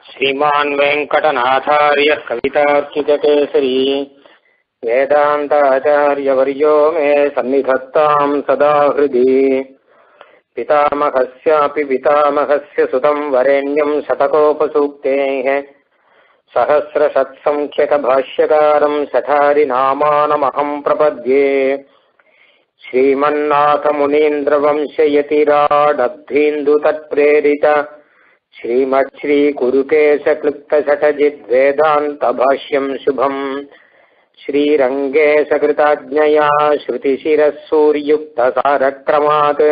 श्रीमान् वेङ्कटनाथार्यः कवितार्किककेसरी वेदान्ताचार्यवर्यो मे सन्निधत्तां सदा हृदि पितामहस्यापि पितामहस्य सुतं वरेण्यं शतकोपसूक्तेः सहस्रशत्सङ्ख्यकभाष्यकारं सठारिनामानमहं प्रपद्ये श्रीमन्नाथमुनीन्द्रवंशयतिराडब्धीन्दु तत्प्रेरित श्रीमच्छ्रीकुरुकेशक्लुप्तशठजिद्वेदान्तभाष्यं शुभम् श्रीरङ्गेशकृताज्ञया श्रुतिशिरः सूर्युक्तसारक्रमात्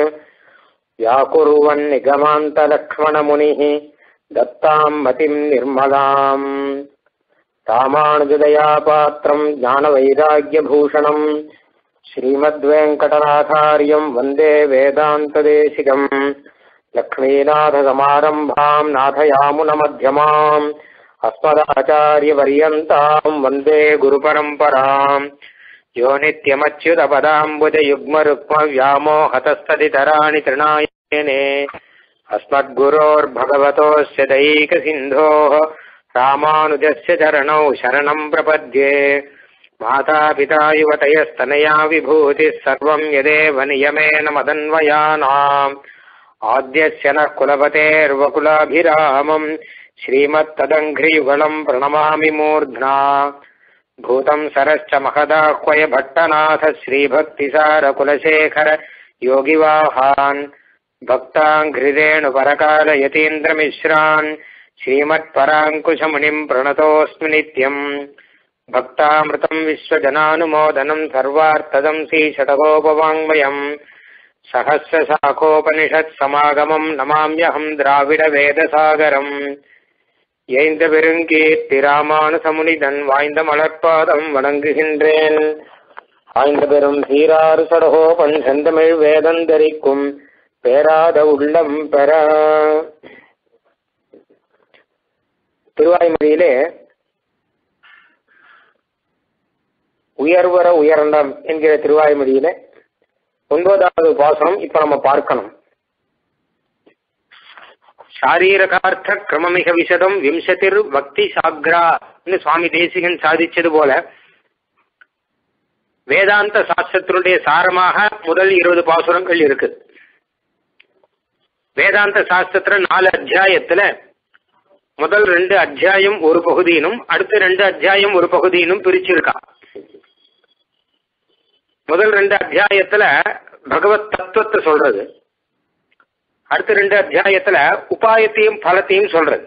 व्याकुर्वन्निगमान्तलक्ष्मणमुनिः दत्तां मतिं निर्मलाम् रामानुजदयापात्रं ज्ञानवैराग्यभूषणं श्रीमद्वेङ्कटनाथार्यं वन्दे वेदान्तदेशिकम् लक्ष्मीनाथसमारम्भां नाथयामुनमध्यमाम् अस्मदाचार्यपर्यन्तां वन्दे गुरुपरम्पराम् यो नित्यमच्युतपदाम्बुजयुग्मरुक्मव्यामोहतस्तदितराणि तृणायने अस्मद्गुरोर्भगवतोऽस्य दैकसिन्धोः रामानुजस्य चरणौ शरणं प्रपद्ये मातापिता युवतयस्तनया विभूतिः सर्वं यदेव नियमेन मदन्वयानाम् आद्यस्य नः कुलपतेर्वकुलाभिरामम् श्रीमत्तदङ्घ्रियुगलं प्रणमामि मूर्ध्ना भूतं सरश्च महदाह्वय भट्टनाथ श्रीभक्तिसारकुलशेखर योगिवाहान् भक्ताङ्घ्रिरेणुपरकालयतीन्द्रमिश्रान् श्रीमत्पराङ्कुशमुनिं प्रणतोऽस्मि नित्यम् भक्तामृतं विश्वजनानुमोदनं सर्वार्थदं श्रीशतकोपवाङ्मयम् सहस्रशाखोपनिषत्समागमं नमाम्यहं द्राविडवेदसागरम् ஏய்ந்த பெருங்கீர்த்தி ராமானுசமுனிதன் வாய்ந்த மலர்பாதம் வணங்குகின்றேன். ஆய்ந்த பெரும் சீராறு சடகோபன் செந்தமிழ் வேதந்தரிக்கும் பேராத உள்ளம் பெற. திருவாய்மொழியிலே உயர்வர உயர்ந்தம் என்கிற திருவாய்மொழியிலே 9வது பாசனம் இப்ப நம்ம பார்க்கணும். சாரீரகார்த்த கிரமமிக விசதம் விம்சதிர் பக்தி சாக்ரா சுவாமி தேசிகன் சாதிச்சது போல வேதாந்த சாஸ்திரத்தினுடைய சாரமாக முதல் 20 பாசுரங்கள் இருக்கு. வேதாந்த சாஸ்திரத்துல 4 அத்தியாயத்துல முதல் 2 அத்தியாயம் ஒரு பகுதியினும் அடுத்த 2 அத்தியாயம் ஒரு பகுதியினும் பிரிச்சிருக்கா. முதல் 2 அத்தியாயத்துல பகவத் தத்துவத்தை சொல்றது, அடுத்த 2 அத்தியாயத்துல உபாயத்தையும் பலத்தையும் சொல்றது.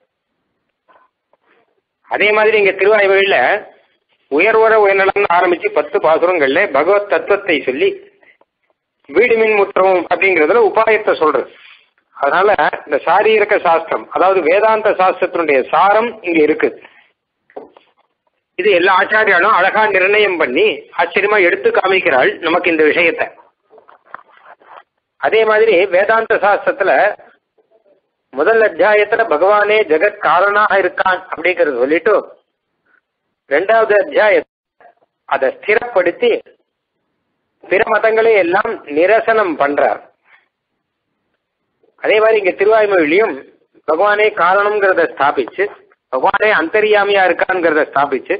அதே மாதிரி இங்க திருவாய்மொழியில உயர்வர உயர்நலம் ஆரம்பிச்சு 10 பாசுரங்கள்ல பகவத் தத்துவத்தை சொல்லி வீடு மின் முற்றவும் அப்படிங்கறதுல உபாயத்தை சொல்றது. அதனால இந்த சாரீரக சாஸ்திரம் அதாவது வேதாந்த சாஸ்திரத்தினுடைய சாரம் இங்க இருக்கு. இது எல்லா ஆச்சாரியாலும் அழகா நிர்ணயம் பண்ணி ஆச்சரியமா எடுத்து காமிக்கிறாள் நமக்கு இந்த விஷயத்தை. அதே மாதிரி வேதாந்த சாஸ்திரத்துல முதல் அத்தியாயத்துல பகவானே ஜெகத் காரணாக இருக்கான் அப்படிங்கறத சொல்லிட்டு 2வது அத்தியாயத்தை அதை ஸ்திரப்படுத்தி பிற மதங்களை எல்லாம் நிரசனம் பண்றார். அதே மாதிரி இங்க திருவாய்மொழியிலையும் பகவானே காரணம்ங்கிறத ஸ்தாபிச்சு பகவானே அந்தர்யாமியா இருக்கான்ங்கிறத ஸ்தாபிச்சு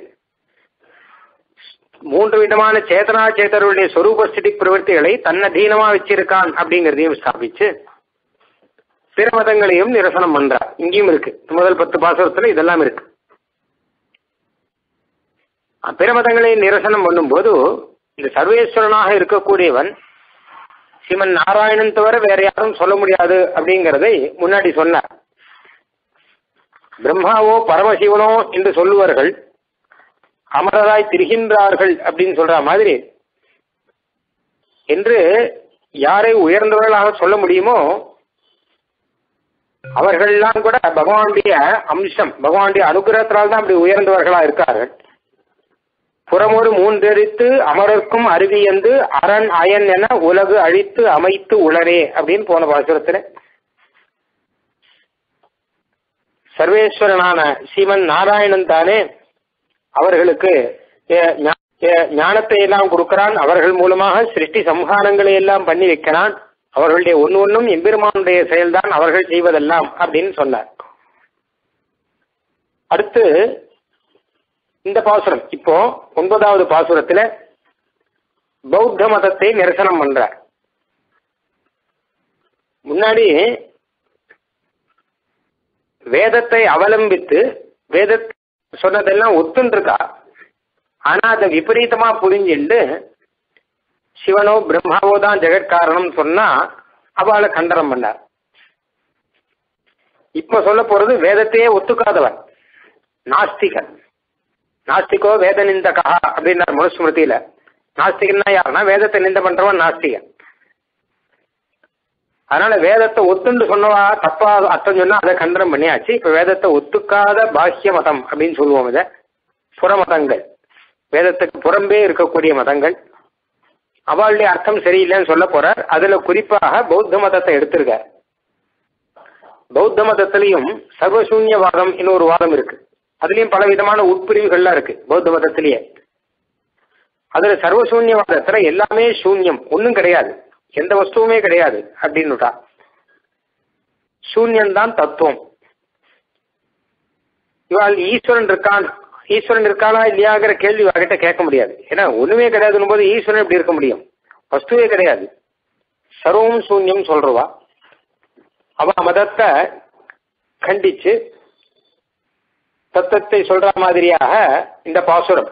3 விதமான சேதனா சேதருடைய சொரூபஸ்திதி பிரவൃத்திகளை தன்னதீனமா வச்சிருக்கான் அப்படிங்கிறதையும் ஸ்தாபிச்சு பிற மதங்களையும் நிரசனம் பண்றார். இங்கேயும் இருக்கு. முதல் 10 பாசுரத்துல இதெல்லாம் இருக்கு. பிற மதங்களை நிரசனம் பண்ணும்போது இந்த சர்வேஸ்வரனாக இருக்கக்கூடியவன் ஸ்ரீமன் நாராயணன் தவிர வேற யாரும் சொல்ல முடியாது அப்படிங்கிறதை முன்னாடி சொன்னார். பிரம்மாவோ பரமசிவனோ என்று சொல்லுவார்கள், அமரராய் திரிகின்றார்கள் அப்படின்னு சொல்ற மாதிரி என்று யாரை உயர்ந்தவர்களாக சொல்ல முடியுமோ அவர்கள்லாம் கூட பகவானுடைய அம்சம், பகவானுடைய அனுகிரகத்தினால் தான் அப்படி உயர்ந்தவர்களா இருக்கார்கள். புறமொரு 3 எரித்து அமரர்க்கும் அருவியந்து அரண் அயன் என உலகு அழித்து அமைத்து உளரே அப்படின்னு போன பாசுரத்துல சர்வேஸ்வரனான ஸ்ரீமன் நாராயணன் தானே அவர்களுக்கு ஞானத்தை எல்லாம் கொடுக்கிறான். அவர்கள் மூலமாக சிருஷ்டி சம்ஹாரங்களை எல்லாம் பண்ணி வைக்கிறான். அவர்களுடைய ஒன்றும் எம்பெருமானுடைய செயல்தான் அவர்கள் செய்வதெல்லாம் அப்படின்னு சொன்னார். அடுத்து இந்த பாசுரம் இப்போ 9வது பாசுரத்துல பௌத்த மதத்தை நிரசனம் பண்றார். முன்னாடி வேதத்தை அவலம்பித்து வேத சொன்னதெல்லாம் ஒத்துன்றிருக்கா, ஆனா அதை விபரீதமா புரிஞ்சுண்டு சிவனோ பிரம்மாவோ தான் ஜெகத்காரணம் சொன்னா அவளை கண்டனம் பண்ணார். இப்ப சொல்ல போறது வேதத்தையே ஒத்துக்காதவன் நாஸ்திகன். நாஸ்திகோ வேத நிந்தகா அப்படின்னார் மனுஸ்மிருதியில. நாஸ்திகன்னா யாருன்னா வேதத்தை நிந்த பண்றவன் நாஸ்திகன். அதனால வேதத்தை ஒத்துண்டு சொன்னவா தப்பா அர்த்தம் சொன்னா அதை கண்டனம் பண்ணியாச்சு. இப்ப வேதத்தை ஒத்துக்காத பாஹ்ய மதம் அப்படின்னு சொல்லுவோம். இதை புற மதங்கள், வேதத்துக்கு புறம்பே இருக்கக்கூடிய மதங்கள், அவளுடைய அர்த்தம் சரியில்லைன்னு சொல்ல போறார். அதுல குறிப்பாக பௌத்த மதத்தை எடுத்திருக்கார். பௌத்த மதத்திலையும் சர்வசூன்யவாதம் இன்னொரு வாதம் இருக்கு. அதுலயும் பல விதமான உட்பிரிவுகள்லாம் இருக்கு பௌத்த மதத்திலேயே. அதுல சர்வசூன்யவாதத்துல எல்லாமே சூன்யம், ஒன்னும் கிடையாது, எந்த வஸ்துவுமே கிடையாது அப்படின்னுட்டா. சூன்யம்தான் தத்துவம். இவாள் ஈஸ்வரன் இருக்கானா இல்லையாங்கிற கேள்வி அவகிட்ட கேட்க முடியாது. ஏன்னா ஒண்ணுமே கிடையாதுன்னு போது ஈஸ்வரன் எப்படி இருக்க முடியும்? வஸ்துவே கிடையாது, சர்வம் சூன்யம் சொல்றவா. அவ மதத்தை கண்டிச்சு தத்துவத்தை சொல்ற மாதிரியாக இந்த பாசுரம்.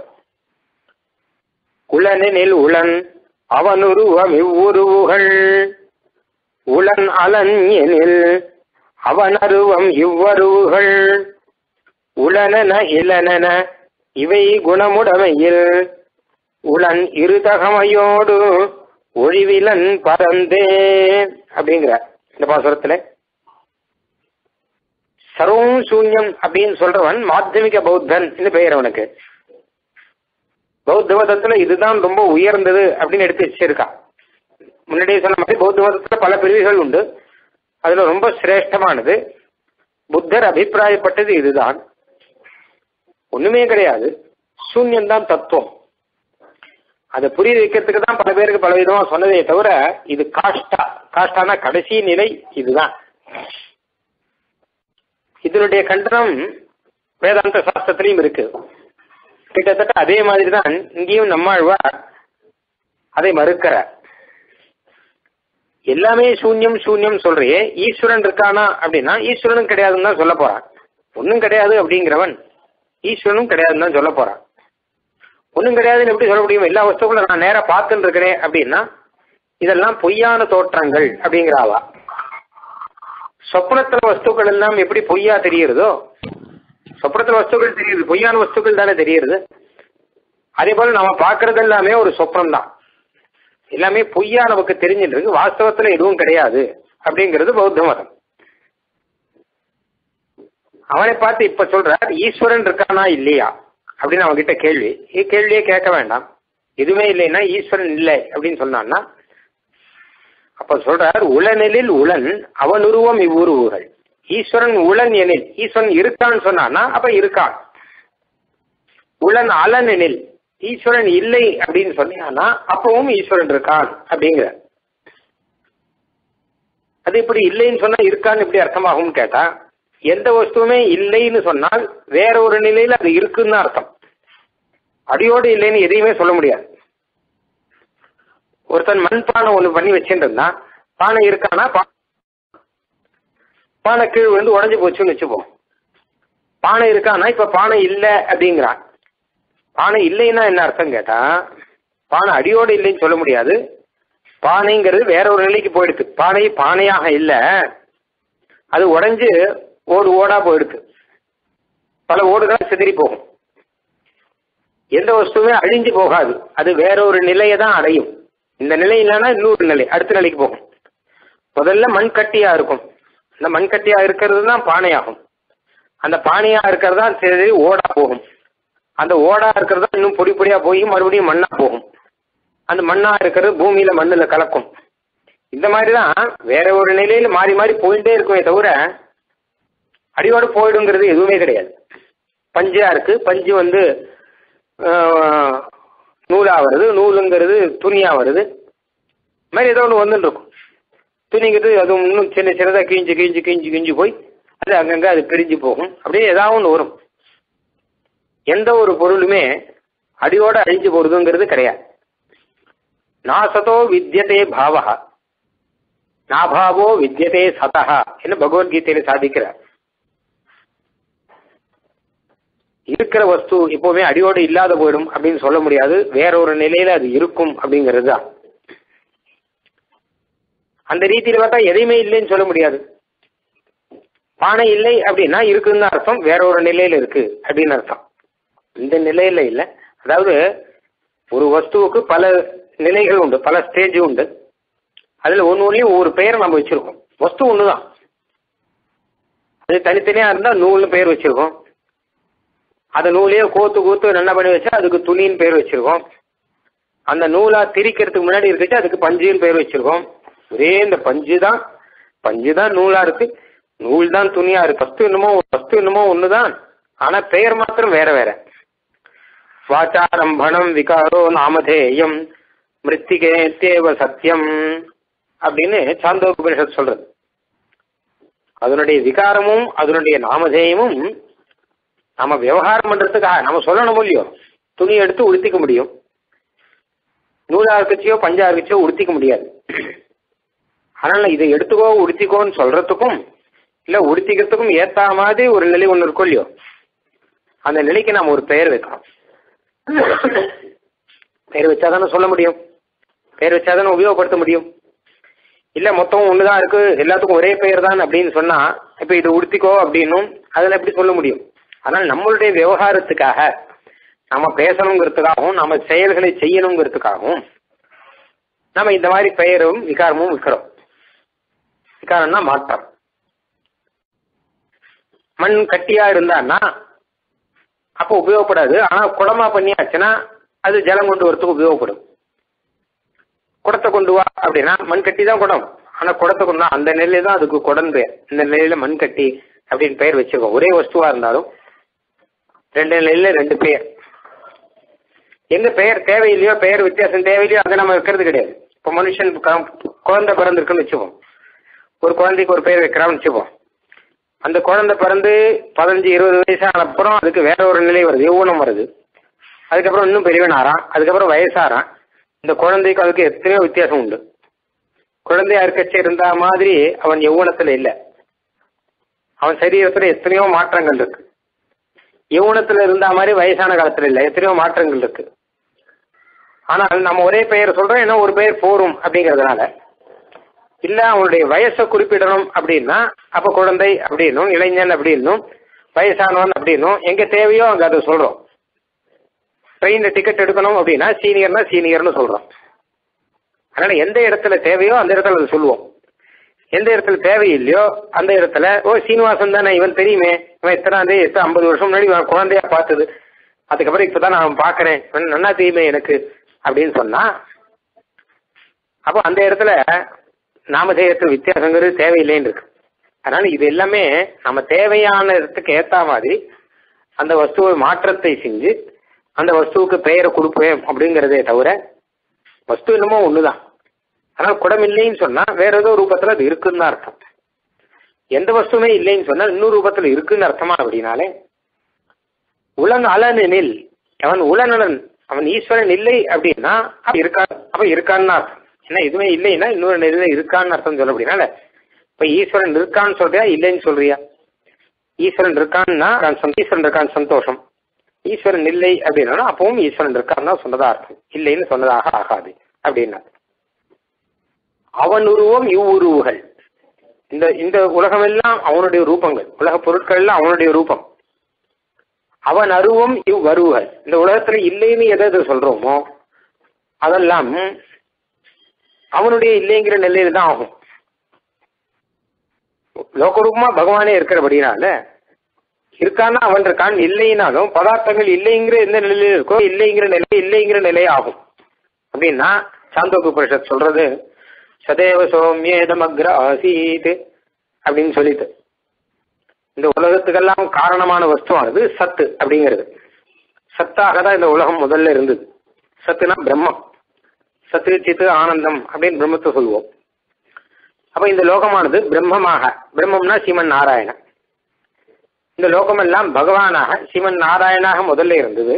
உளனெனில் உளன் அவனுருவம் இவ்வுருவுகள், உளன் அலன் எனில் அவனருவம் இவ்வருவுகள், உளனென இளனென இவை குணமுடமையில் உளன் இருதகமையோடு ஒழிவிலன் பரந்தே அப்படிங்கிற இந்த பாசுரத்துல. சர்வம் சூன்யம் அப்படின்னு சொல்றவன் மாத்தியமிக பௌத்தன் பெயர் அவனுக்கு. பௌத்த மதத்துல இதுதான் ரொம்ப உயர்ந்தது அப்படின்னு எடுத்து வச்சிருக்கான். முன்னாடியே சொன்ன மாதிரி பௌத்த மதத்துல பல பிரிவுகள் உண்டு. அதுல ரொம்ப சிரேஷ்டமானது புத்தர் அபிப்பிராயப்பட்டது இதுதான். ஒண்ணுமே கிடையாது, சூன்யம்தான் தத்துவம். அதை புரிய வைக்கிறதுக்கு தான் பல பேருக்கு பல விதமா சொன்னதே தவிர இது காஷ்டான கடைசி நிலை இதுதான். இதனுடைய கண்டனம் வேதாந்த சாஸ்திரத்திலையும் இருக்கு. கிட்டத்தட்ட அதே மாதிரி தான் இங்கேயும் நம்மாழ்வார் அதை மறுக்கிறார். எல்லாமே சூன்யம் சூன்யம் சொல்றியே, ஈஸ்வரன் இருக்கானா அப்படின்னா ஈஸ்வரனும் கிடையாதுன்னு தான் சொல்ல போறான். ஒன்னும் கிடையாது அப்படிங்கிறவன் ஈஸ்வரனும் கிடையாதுன்னு தான் சொல்ல போறான். ஒன்னும் கிடையாதுன்னு எப்படி சொல்ல முடியும்? எல்லா வஸ்துக்களும் நான் நேரா பார்த்துட்டு இருக்கிறேன் அப்படின்னா இதெல்லாம் பொய்யான தோற்றங்கள் அப்படிங்கிறாவா. சொப்னத்துல வஸ்துக்கள் எல்லாம் எப்படி பொய்யா தெரியுறதோ, சொப்னத்துல வஸ்துக்கள் தெரியுது, பொய்யான வஸ்துக்கள் தானே தெரியுது. அதே போல நம்ம பார்க்கறது எல்லாமே ஒரு சொப்னம் தான், எல்லாமே பொய்யா நமக்கு தெரிஞ்சுட்டு இருக்கு, வாஸ்தவத்துல எதுவும் கிடையாது அப்படிங்கிறது பௌத்த மதம். அவனை பார்த்து இப்ப சொல்றார் ஈஸ்வரன் இருக்கானா இல்லையா அப்படின்னு அவன்கிட்ட கேள்வியே கேட்க வேண்டாம். எதுவுமே இல்லைன்னா ஈஸ்வரன் இல்லை அப்படின்னு சொன்னான்னா அப்ப சொல்றார் உளனெனில் உளன் அவன் உருவம் இவ்வுருவுகள். ஈஸ்வரன் உளன் எனில் ஈஸ்வரன் இருக்கான்னு சொன்னான்னா அப்ப இருக்கான். உளன் அலன் எனில் ஈஸ்வரன் இல்லை அப்படின்னு சொன்னா அப்பவும் ஈஸ்வரன் இருக்கான் அப்படிங்கிற. அது இப்படி இல்லைன்னு சொன்னா இருக்கான்னு எப்படி அர்த்தமாகும் கேட்டா, எந்த வஸ்துவுமே இல்லைன்னு சொன்னால் வேற ஒரு நிலையில அது இருக்குன்னு அர்த்தம். அடியோடு இல்லைன்னு எதையுமே சொல்ல முடியாது. ஒருத்தன் மண்பானை ஒண்ணு பண்ணி வச்சுட்டு இருந்தான், பானை இருக்கானா, பானை கீழ் வந்து உடஞ்சு போச்சுன்னு வச்சுப்போம். பானை இருக்கானா, இப்ப பானை இல்லை அப்படிங்கிறான். பானை இல்லைன்னா என்ன அர்த்தம் கேட்டா, பானை அடியோடு இல்லைன்னு சொல்ல முடியாது. பானைங்கிறது வேற ஒரு நிலைக்கு போயிடுது. பானை பானையாக இல்லை, அது உடஞ்சு ஓடா போயிடுது. பல ஓடுகள் சிதறி போகும். எந்த வஸ்துவுமே அழிஞ்சு போகாது, அது வேற ஒரு நிலையை தான் அடையும். இந்த நிலை இல்லைன்னா இன்னொரு நிலை, அடுத்த நிலைக்கு போகும். முதல்ல மண்கட்டியா இருக்கும், அந்த மண்கட்டியா இருக்கிறது தான் பானையாகும். அந்த பானையா இருக்கிறது தான் சரி ஓடா போகும். அந்த ஓடா இருக்கிறது தான் இன்னும் பொடி பொடியா போய் மறுபடியும் மண்ணா போகும். அந்த மண்ணா இருக்கிறது பூமியில மண்ணுல கலக்கும். இந்த மாதிரிதான் வேற ஒரு நிலையில மாறி மாறி போயிட்டே இருக்குமே தவிர அடியோடு போயிடுங்கிறது எதுவுமே கிடையாது. பஞ்சா இருக்கு, பஞ்சு வந்து நூலா வருது, நூலுங்கிறது துணியா வருது. இது மாதிரி ஏதோ ஒன்று வந்துட்டு இருக்கும். துணிங்கிறது அது இன்னும் சின்னதாக கிழிஞ்சு போய் அது அங்கங்கே அது பிரிஞ்சு போகும். அப்படியே ஏதாவது ஒன்று வரும். எந்த ஒரு பொருளுமே அடியோட அழிஞ்சு போறதுங்கிறது கிடையாது. நாசதோ வித்யதே பாவஹா நாபாவோ வித்யதே சதஹா என்று பகவத்கீதையில சாதிக்கிறார். இருக்கிற வஸ்து எப்பவுமே அடியோடு இல்லாத போயிடும் அப்படின்னு சொல்ல முடியாது. வேற ஒரு நிலையில அது இருக்கும் அப்படிங்கிறது தான். அந்த ரீதியில பார்த்தா எதையுமே இல்லைன்னு சொல்ல முடியாது. பானை இல்லை அப்படின்னா இருக்குன்னு அர்த்தம், வேற ஒரு நிலையில இருக்கு அப்படின்னு அர்த்தம். இந்த நிலையில இல்லை. அதாவது ஒரு வஸ்துவுக்கு பல நிலைகள் உண்டு, பல ஸ்டேஜ் உண்டு. அதுல ஒவ்வொன்றுலையும் ஒவ்வொரு பெயரை நம்ம வச்சிருக்கோம். வஸ்து ஒண்ணுதான், அது தனித்தனியா இருந்தா நூல்னு பெயர் வச்சிருக்கோம். அந்த நூலையே கோத்து நல்லா பண்ணி வச்சா அதுக்கு துணின்னு பேர் வச்சிருக்கோம். அந்த நூலா திரிக்கிறதுக்கு முன்னாடி இருக்குச்சு அதுக்கு பஞ்சுன்னு பேர் வச்சிருக்கோம். ஒரே இந்த பஞ்சு தான் நூலா இருக்கு, நூல் தான் துணியா இருக்கு. வஸ்து என்னமோ ஒண்ணுதான், ஆனா பெயர் மாத்திரம் வேற வேற. வாச்சாரம்பணம் விகாரோ நாமதேயம் மிருத்திகே தேவ சத்தியம் அப்படின்னு சாந்தோபனிஷத் சொல்றது. அதனுடைய விகாரமும் அதனுடைய நாமதேயமும் நம்ம விவகாரம் பண்றதுக்காக நம்ம சொல்லணும் இல்லையோ. துணி எடுத்து உடுத்திக்க முடியும், நூலா இருக்கச்சியோ பஞ்சா இருக்கச்சியோ உடுத்திக்க முடியாது. அதனால இதை எடுத்துக்கோ உடுத்திக்கோன்னு சொல்றதுக்கும் இல்ல உடுத்திக்கிறதுக்கும் ஏத்த மாதிரி ஒரு நிலை ஒண்ணு இருக்கும் இல்லையோ, அந்த நிலைக்கு நாம ஒரு பெயர் வைக்கணும். பெயர் வச்சாதானே சொல்ல முடியும், பெயர் வச்சாதானே உபயோகப்படுத்த முடியும். இல்ல மொத்தம் ஒண்ணுதான் இருக்கு எல்லாத்துக்கும் ஒரே பெயர் தான் அப்படின்னு சொன்னா இப்ப இது உடுத்திக்கோ அப்படின்னும் அதில் எப்படி சொல்ல முடியும். ஆனால் நம்மளுடைய விவகாரத்துக்காக நம்ம பேசணுங்கிறதுக்காகவும் நம்ம செயல்களை செய்யணுங்கிறதுக்காகவும் நம்ம இந்த மாதிரி பெயரும் விகாரமும் விற்கிறோம். விகாரம்னா மாற்றம். மண் கட்டியா இருந்தான்னா அப்போ உபயோகப்படாது. ஆனா குடமா பண்ணியாச்சுன்னா அது ஜலம் கொண்டு வரத்துக்கு உபயோகப்படும். குடத்தை கொண்டு வா அப்படின்னா மண் கட்டி தான் குடம், ஆனா குடத்தை கொண்டு அந்த நிலையில தான் அதுக்கு குடம் பெயர். இந்த நிலையில மண் கட்டி அப்படின்னு பெயர் வச்சிருக்கோம். ஒரே வஸ்துவா இருந்தாலும் ரெண்டு நிலையில ரெண்டு பெயர். எந்த பெயர் தேவையில்லையோ, பெயர் வித்தியாசம் தேவையில்லையோ அதை நம்ம வைக்கிறது கிடையாது. இப்போ மனுஷன் குழந்தை பிறந்திருக்குன்னு வச்சுப்போம், ஒரு குழந்தைக்கு ஒரு பெயர் வைக்கிறான்னு வச்சுப்போம். அந்த குழந்தை பிறந்து 15-20 வயசான அப்புறம் அதுக்கு வேற ஒரு நிலை வருது, யௌவனம் வருது. அதுக்கப்புறம் இன்னும் பெரியவன் ஆறான், அதுக்கப்புறம் வயசாறான். இந்த குழந்தைக்கு அதுக்கு எத்தனையோ வித்தியாசம் உண்டு. குழந்தையா இருக்கச்சே இருந்த மாதிரி அவன் யௌவனத்துல இல்லை, அவன் சரீரத்துல எத்தனையோ மாற்றங்கள் இருக்கு. யௌவனத்துல இருந்த மாதிரி வயசான காலத்துல இல்லை, எத்தனையோ மாற்றங்கள் இருக்கு. ஆனால் நம்ம ஒரே பெயர் சொல்றோம், ஏன்னா ஒரு பெயர் போரும் அப்படிங்கிறதுனால. இல்ல அவனுடைய வயசை குறிப்பிடணும் அப்படின்னா அப்ப குழந்தை அப்படின்னும், இளைஞன் அப்படின்னும், வயசானவன் அப்படின்னும், எங்க தேவையோ அங்க அதை சொல்றோம். ட்ரெயின்ல டிக்கெட் எடுக்கணும் அப்படின்னா சீனியர்னா சீனியர்னு சொல்றோம். அதனால எந்த இடத்துல தேவையோ அந்த இடத்துல அதை சொல்லுவோம். எந்த இடத்துல தேவையில்லையோ அந்த இடத்துல ஓ சீனிவாசன் தானே இவன் தெரியுமே, இவன் எத்தனாந்தே 50 வருஷம் முன்னாடி குழந்தையா பார்த்தது, அதுக்கப்புறம் இப்பதான் நான் பாக்குறேன், நல்லா தெரியுமே எனக்கு அப்படின்னு சொன்னா அப்போ அந்த இடத்துல நாமதேயத்து வித்தியாசங்கிறது தேவையில்லைன்னு இருக்கு. அதனால இது எல்லாமே நம்ம தேவையான இடத்துக்கு ஏற்ற மாதிரி அந்த வஸ்துவை மாற்றத்தை செஞ்சு அந்த வஸ்துவுக்கு பெயரை கொடுப்பேன் அப்படிங்கிறதே தவிர வஸ்து என்னமோ ஒண்ணுதான். ஆனால் குடம் இல்லைன்னு சொன்னா வேற ஏதோ ரூபத்துல அது இருக்குன்னு தான் அர்த்தம். எந்த வஸ்துமே இல்லைன்னு சொன்னா இன்னொரு ரூபத்துல இருக்குன்னு அர்த்தமா? அப்படின்னாலே உலன் அலனில் அவன் உலனன், அவன் ஈஸ்வரன் இல்லை அப்படின்னா இருக்கான், அப்ப இருக்கான்னு அர்த்தம். ஏன்னா எதுவுமே இல்லைன்னா இன்னொரு நிலையில இருக்கான்னு அர்த்தம் சொல்ல அப்படின்னால இப்ப ஈஸ்வரன் இருக்கான்னு சொல்றியா இல்லைன்னு சொல்றியா? ஈஸ்வரன் இருக்கான்னா ஈஸ்வரன் இருக்கான்னு சந்தோஷம், ஈஸ்வரன் இல்லை அப்படின்னா அப்பவும் ஈஸ்வரன் இருக்கான்னு சொன்னதா அர்த்தம், இல்லைன்னு சொன்னதாக ஆகாது அப்படின்னா. அவன் உருவம் இவ்வுருவுகள், இந்த இந்த உலகம் எல்லாம் அவனுடைய ரூபங்கள், உலக பொருட்கள் எல்லாம் அவனுடைய ரூபம். அவன் அருவம் இவ்வருவுகள், இந்த உலகத்துல இல்லைன்னு எதை சொல்றோமோ அதெல்லாம் அவனுடைய இல்லைங்கிற நிலையில தான் ஆகும். லோகரூபமா பகவானே இருக்கிறபடினால இருக்கான்னா அவன் இருக்கான், இல்லைனாலும் பதார்த்தங்கள் இல்லைங்கிற எந்த நிலையில இருக்கோ இல்லைங்கிற நிலை ஆகும். அப்படின்னா சாந்தோபனிஷத் சொல்றது சதேவ சௌமியேதமக்ர ஆசீத் அப்படின்னு சொல்லிட்டு இந்த உலகத்துக்கெல்லாம் காரணமான வஸ்துவானது சத்து அப்படிங்கிறது. சத்தாக தான் இந்த உலகம் முதல்ல இருந்தது. சத்துனா பிரம்மம், சத்து சித்து ஆனந்தம் அப்படின்னு பிரம்மத்தை சொல்லுவோம். அப்ப இந்த லோகமானது பிரம்மமாக, பிரம்மம்னா ஸ்ரீமன் நாராயணன், இந்த லோகமெல்லாம் பகவானாக சிவன் நாராயணாக முதல்ல இருந்தது.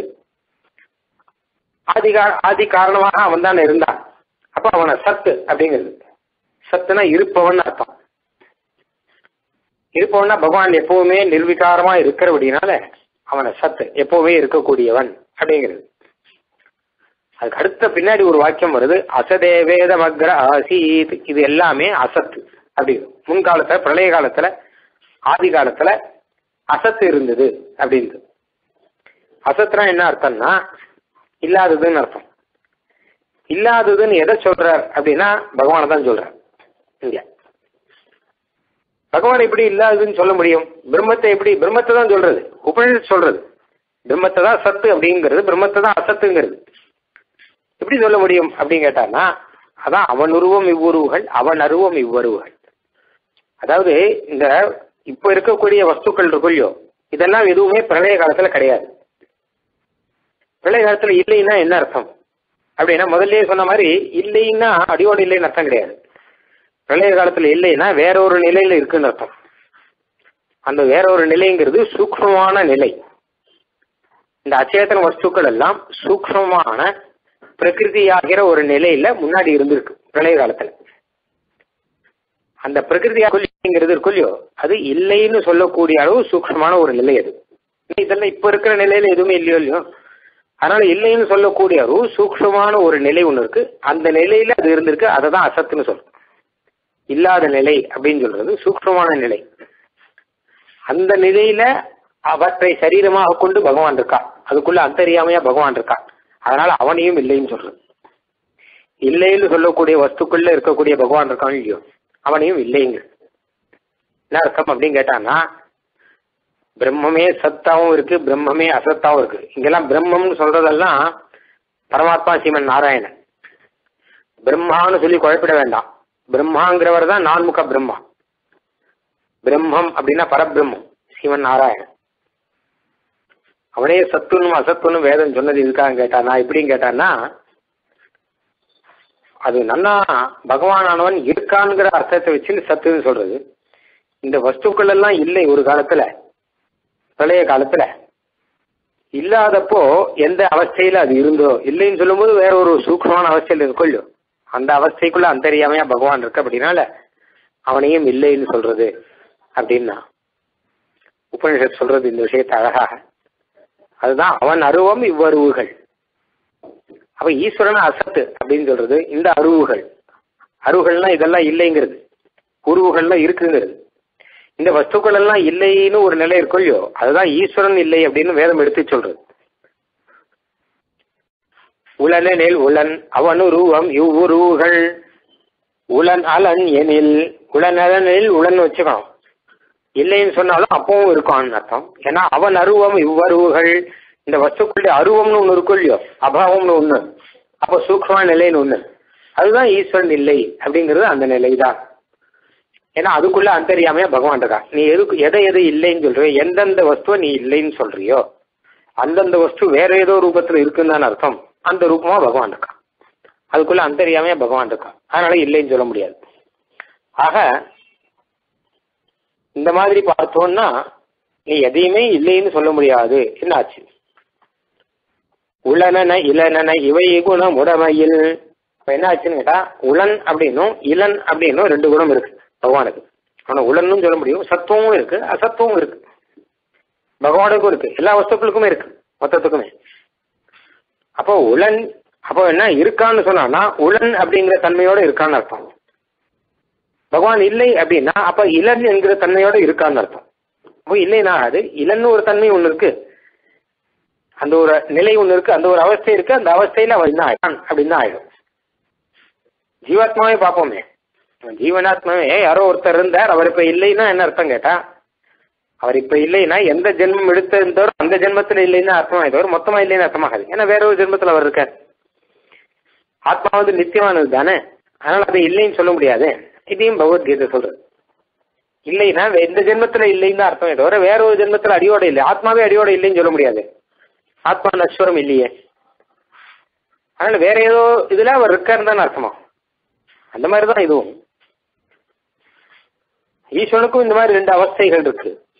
ஆதி காரணமாக அவன் தான் இருந்தான். அப்ப அவனை சத்து அப்படிங்கிறது. சத்துனா இருப்பவன் அர்த்தம். இருப்பவன்னா பகவான் எப்பவுமே நிர்விகாரமா இருக்கிறபடினால அவனை சத்து, எப்பவுமே இருக்கக்கூடியவன் அப்படிங்கிறது. அதுக்கு அடுத்த பின்னாடி ஒரு வாக்கியம் வருது, அசதே வேதமக்ர ஆசீத். இது எல்லாமே அசத்து அப்படிங்கிறது. முன்காலத்துல, பிரளய காலத்துல, ஆதி காலத்துல அசத்து இருந்தது அப்படின்றது. அசத்துனா என்ன அர்த்தம்னா இல்லாததுன்னு அர்த்தம். இல்லாததுன்னு எதை சொல்றார் அப்படின்னா பகவானை தான் சொல்றார். இங்க பகவான் எப்படி இல்லாததுன்னு சொல்ல முடியும்? பிரம்மத்தை எப்படி? பிரம்மத்தை தான் சொல்றது, உபனிஷத் சொல்றது. பிரம்மத்தை தான் சத்து அப்படிங்கிறது, பிரம்மத்தை தான் அசத்துங்கிறது. எப்படி சொல்ல முடியும் அப்படின்னு கேட்டான்னா, அதான் அவன் உருவம் இவ்வுருவுகள், அவன் அருவம் இவ்வருவுகள். அதாவது இந்த இப்ப இருக்கக்கூடிய வஸ்துக்கள் இருக்குல்லையோ, இதெல்லாம் எதுவுமே பிரளய காலத்துல கிடையாது. பிரளய காலத்துல இல்லைன்னா என்ன அர்த்தம் அப்படின்னா, முதல்லயே சொன்ன மாதிரி இல்லைன்னா அடியோடு இல்லைன்னு அர்த்தம் கிடையாது. பிரளய காலத்துல இல்லைன்னா வேற ஒரு நிலையில இருக்குன்னு அர்த்தம். அந்த வேற ஒரு நிலைங்கிறது சூக்ஷ்மமான நிலை. இந்த அச்சேதன வஸ்துக்கள் எல்லாம் சூக்ஷ்மமான பிரகிருதியாகிற ஒரு நிலையில முன்னாடி இருந்திருக்கு பிரளய காலத்துல. அந்த பிரகிருதியாகிறது இருக்குல்லையோ, அது இல்லைன்னு சொல்லக்கூடிய அளவு சூக்ஷ்மமான ஒரு நிலை. அது இதெல்லாம் இப்ப இருக்கிற நிலையில எதுவுமே இல்லையோ இல்லையோ, அதனால இல்லைன்னு சொல்லக்கூடிய அளவு சூக்ஷ்மமான ஒரு நிலை ஒண்ணு இருக்கு. அந்த நிலையில அது இருந்திருக்கு, அதை தான் அசத்துன்னு சொல்றோம். இல்லாத நிலை அப்படின்னு சொல்றது சூக்ஷ்மமான நிலை. அந்த நிலையில அவற்றை சரீரமாக கொண்டு பகவான் இருக்கா, அதுக்குள்ள அந்தரியாமையா பகவான் இருக்கா. அதனால அவனையும் இல்லைன்னு சொல்றது. இல்லைன்னு சொல்லக்கூடிய வஸ்துக்குள்ள இருக்கக்கூடிய பகவான் இருக்கான் இல்லையோ, அவனையும் இல்லைங்க. என்ன அர்த்தம் அப்படின்னு கேட்டான்னா, பிரம்மமே சத்தாவும் இருக்கு, பிரம்மமே அசத்தாவும் இருக்கு. இங்கெல்லாம் பிரம்மம்னு சொல்றதெல்லாம் பரமாத்மா சிவன் நாராயணன். பிரம்மான்னு சொல்லி குழப்பிட வேண்டாம். பிரம்மாங்கிறவர் தான் நான்முக பிரம்மா. பிரம்மம் அப்படின்னா பரபிரம்மம் சிவன் நாராயணன். அவனே சத்துன்னு அசத்துன்னு வேதம் சொன்னது இருக்கான்னு கேட்டானா, எப்படின்னு கேட்டான்னா, அது நன்னா பகவானானவன் இருக்கான்ங்கிற அர்த்தத்தை வச்சு சத்துன்னு சொல்றது. இந்த வஸ்துக்கள் எல்லாம் இல்லை ஒரு காலத்துல, பிரளய காலத்துல இல்லாதப்போ எந்த அவஸ்தையில அது இருந்தோ, இல்லைன்னு சொல்லும்போது வேற ஒரு சூக்ஷ்மமான அவஸ்தையில இருக்கொள்ளோ, அந்த அவஸ்தைக்குள்ள அந்தரியாமையா பகவான் இருக்க. அப்படின்னால அவனையும் இல்லைன்னு சொல்றது அப்படின்னா உபனிஷத் சொல்றது இந்த விஷயத்தை அழகாக. அதுதான் அவன் அருவம் இவ்வருவுகள். அப்ப ஈஸ்வரன் அசத்து அப்படின்னு சொல்றது இந்த அருவுகள். அருவுகள்னா இதெல்லாம் இல்லைங்கிறது, உருவுகள்லாம் இருக்குங்கிறது. இந்த வஸ்துக்கள் எல்லாம் இல்லைன்னு ஒரு நிலை இருக்கொள்ளியோ, அதுதான் ஈஸ்வரன் இல்லை அப்படின்னு வேதம் எடுத்து சொல்றது. உலனெனில் உலன் அவனுருவம் இவ்வுருவுகள் உலன் அலன் எனில், உலனெனில் உலன் வச்சுக்கணும். இல்லைன்னு சொன்னாலும் அப்பவும் இருக்கான்னு அர்த்தம். ஏன்னா அவன் அருவம் இவ்வருவுகள், இந்த வஸ்துக்களுடைய அருவம்னு ஒண்ணு இருக்கும் இல்லையோ, அபாவம்னு ஒண்ணு, அப்போ சூக்ஷ்ம நிலைன்னு ஒண்ணு, அதுதான் ஈஸ்வரன் இல்லை அப்படிங்கிறது அந்த நிலை தான். ஏன்னா அதுக்குள்ள அந்தரியாமையா பகவான் இருக்கா. நீ எதை இல்லைன்னு சொல்றியோ, எந்தெந்த வஸ்துவை நீ இல்லைன்னு சொல்றியோ அந்தந்த வஸ்து வேற ஏதோ ரூபத்துல இருக்குன்னு தான் அர்த்தம். அந்த ரூபமா பகவான் இருக்கா, அதுக்குள்ள அந்தரியாமையா பகவான் இருக்கா. அதனால இல்லைன்னு சொல்ல முடியாது. ஆக இந்த மாதிரி பார்த்தோம்னா நீ எதையுமே இல்லைன்னு சொல்ல முடியாது. என்ன ஆச்சு? உளனன இளனன இவை குணம் உடமையில். என்ன ஆச்சுன்னு கேட்டா, உளன் அப்படின்னும் இளன் அப்படின்னும் ரெண்டு குணம் இருக்கு பகவானுக்கு. ஆனா உளன்னு சொல்ல முடியும், சத்துவமும் இருக்கு அசத்துவமும் இருக்கு. பகவானுக்கும் இருக்கு, எல்லா வஸ்துக்களுக்குமே இருக்கு, மொத்தத்துக்குமே. அப்போ உளன், அப்போ என்ன இருக்கான்னு சொன்னா உளன் அப்படிங்கிற தன்மையோட இருக்கான்னு அர்த்தம். பகவான் இல்லை அப்படின்னா அப்ப இளன் என்கிற தன்மையோட இருக்கான்னு அர்த்தம். அப்போ இல்லைன்னா அது இளன்னு ஒரு தன்மை ஒண்ணு இருக்கு, அந்த ஒரு நிலை ஒண்ணு இருக்கு, அந்த ஒரு அவஸ்தை இருக்கு, அந்த அவஸ்தையில அவன் என்ன ஆயிடும் அப்படின்னு தான் ஆயிடும். ஜீவாத்மாவே பார்ப்போமே, ஜீவனாத்மாவே யாரோ ஒருத்தர் இருந்தார், அவர் இப்ப இல்லைன்னா என்ன அர்த்தம் கேட்டா, அவர் இப்ப இல்லைன்னா எந்த ஜென்மம் எடுத்திருந்தோ அந்த ஜென்மத்துல இல்லைன்னா அர்த்தமா தவிர மொத்தமா இல்லைன்னு அர்த்தமாகாது. ஏன்னா வேற ஒரு ஜென்மத்துல அவர் இருக்கார். ஆத்மா வந்து நித்தியமானது தானே, அதனால அதை இல்லைன்னு சொல்ல முடியாது. இதையும் பகவத்கீதை சொல்றது. இல்லைன்னா எந்த ஜென்மத்துல இல்லைன்னு அர்த்தமே தவிர வேற ஒரு ஜென்மத்துல அடியோட இல்லை, ஆத்மாவே அடியோட இல்லைன்னு சொல்ல முடியாது. ஆத்மா நஸ்வரம் இல்லையே, அதனால வேற ஏதோ இதுல அவர் இருக்காருன்னு தானே அர்த்தமா. அந்த மாதிரிதான் இதுவும். ஈஸ்வரனுக்கும் இந்த மாதிரி ரெண்டு அவஸ்தைகள் இருக்கு.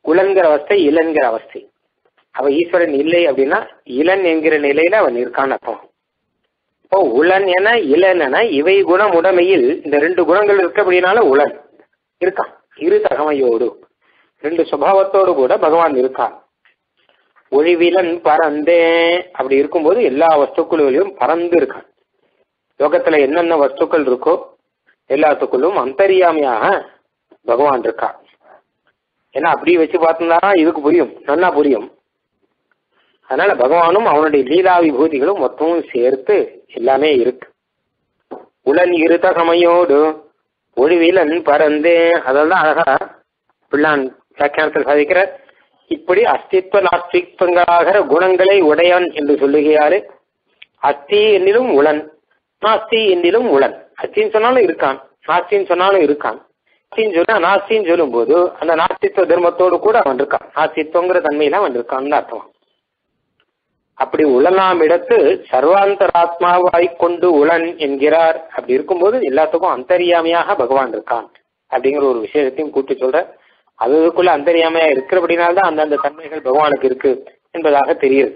உலன்கிற அவஸ்தை, இளன்கிற அவஸ்தை. அவ ஈஸ்வரன் இல்லை அப்படின்னா இளன் என்கிற நிலையில அவன் இருக்கான்னு அர்த்தம். இப்போ உளன் என இளன் என இவை குணம் உடைமையில் இந்த ரெண்டு குணங்கள் இருக்க அப்படின்னால உளன் இருக்கான். இரு தகமையோடு ரெண்டு சுபாவத்தோடு கூட பகவான் இருக்கான். ஒழிவிலன் பறந்தே அப்படி இருக்கும்போது எல்லா வஸ்துக்களிலும் பறந்து இருக்கான். லோகத்துல என்னென்ன வஸ்துக்கள் இருக்கோ எல்லாத்துக்குள்ளும் அந்தரியாமையாக பகவான் இருக்கான். ஏன்னா அப்படி வச்சு பார்த்தோம்னா இதுக்கு புரியும், நல்லா புரியும். அதனால பகவானும் அவனுடைய லீலா விபூதிகளும் மொத்தமும் சேர்த்து எல்லாமே இருக்கு. உளன் இருதகமையோடு ஒழிவிலன் பறந்தே, அதெல்லாம் அழகா பிள்ளான் வியாக்கியானத்தில் சாதிக்கிற. இப்படி அஸ்தித்வ நாஸ்தித்வங்களாகிற குணங்களை உடையவன் என்று சொல்லுகிறாரு. அஸ்தி என்னிலும் உளன், நாஸ்தி என்னிலும் உளன். அஸ்தின்னு சொன்னாலும் இருக்கான், நாஸ்தின்னு சொன்னாலும் இருக்கான். அஸ்தின்னு சொன்னா நாஸ்தின்னு சொல்லும் போது அந்த நாஸ்தித்வ தர்மத்தோடு கூட அவன் இருக்கான். நாஸ்தித்வங்கிற தன்மையில அவன் இருக்கான்னு அர்த்தம். அப்படி உளனாம் இடத்து சர்வாந்தராத்மாவாய் கொண்டு உளன் என்கிறார். அப்படி இருக்கும்போது எல்லாத்துக்கும் அந்தரியாமையாக பகவான் இருக்கான் அப்படிங்கிற ஒரு விஷயத்தையும் கூட்டி சொல்ற. அதுக்குள்ள அந்தரியாமையா இருக்கிறபடினால்தான் அந்தந்த தன்மைகள் பகவானுக்கு இருக்கு என்பதாக தெரியுது.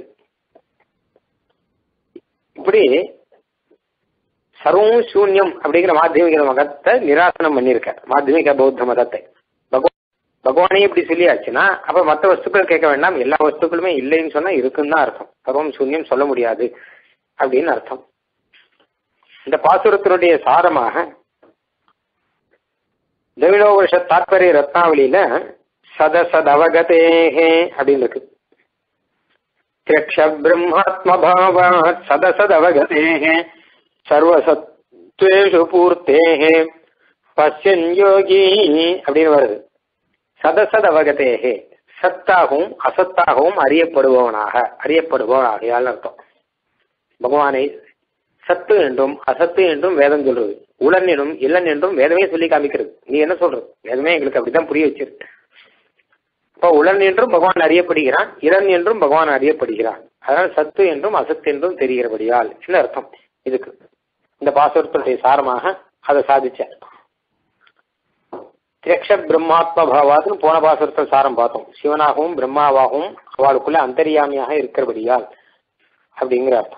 இப்படி சர்வம் சூன்யம் அப்படிங்கிற மாத்தியமிக மதத்தை நிராசனம் பண்ணியிருக்க. மாத்தியமிக பௌத்த மதத்தை பகவானே இப்படி சொல்லியாச்சுன்னா அப்ப மற்ற வஸ்துக்கள் கேட்க வேண்டாம். எல்லா வஸ்துக்களுமே இல்லைன்னு சொன்னா இருக்குன்னு தான் அர்த்தம். சர்வம் சூன்யம் சொல்ல முடியாது அப்படின்னு அர்த்தம். இந்த பாசுரத்தினுடைய சாரமாக திரவிடோபனிஷ தாத்பரிய ரத்னாவளியில சதசதவகதேஹே அப்படின்னு இருக்கு. திரக்ஷ பிரம்மாத்மபாவாத் சதசதவகதேஹே சர்வசத்வேஷு பூர்த்தேஹே பஷ்யன் யோகி அப்படின்னு வருது. சதசத அவகதேகே, சத்தாகவும் அசத்தாகவும் அறியப்படுபவனாக அர்த்தம். பகவானை சத்து என்றும் அசத்து என்றும் வேதம் சொல்றது. உளன் என்றும் இல்லன் என்றும் வேதமே சொல்லி காமிக்கிறது. நீ என்ன சொல்றது? வேதமே எங்களுக்கு அப்படித்தான் புரிய வச்சிருக்கு. இப்போ உளன் என்றும் பகவான் அறியப்படுகிறான், இளன் என்றும் பகவான் அறியப்படுகிறான். அதனால சத்து என்றும் அசத்து என்றும் தெரிகிறபடியால் என்ன அர்த்தம் இதுக்கு? இந்த பாசுரத்துடைய சாரமாக அதை சாதிச்சார். திரக்ஷ பிரம்மாத்ம பாவாதுன்னு போன பாசுரத்தில் சாரம் பார்த்தோம். சிவனாகவும் பிரம்மாவாகவும் அவளுக்குள்ள அந்தரியாமையாக இருக்கிறபடியால் அப்படிங்கிற அர்த்தம்.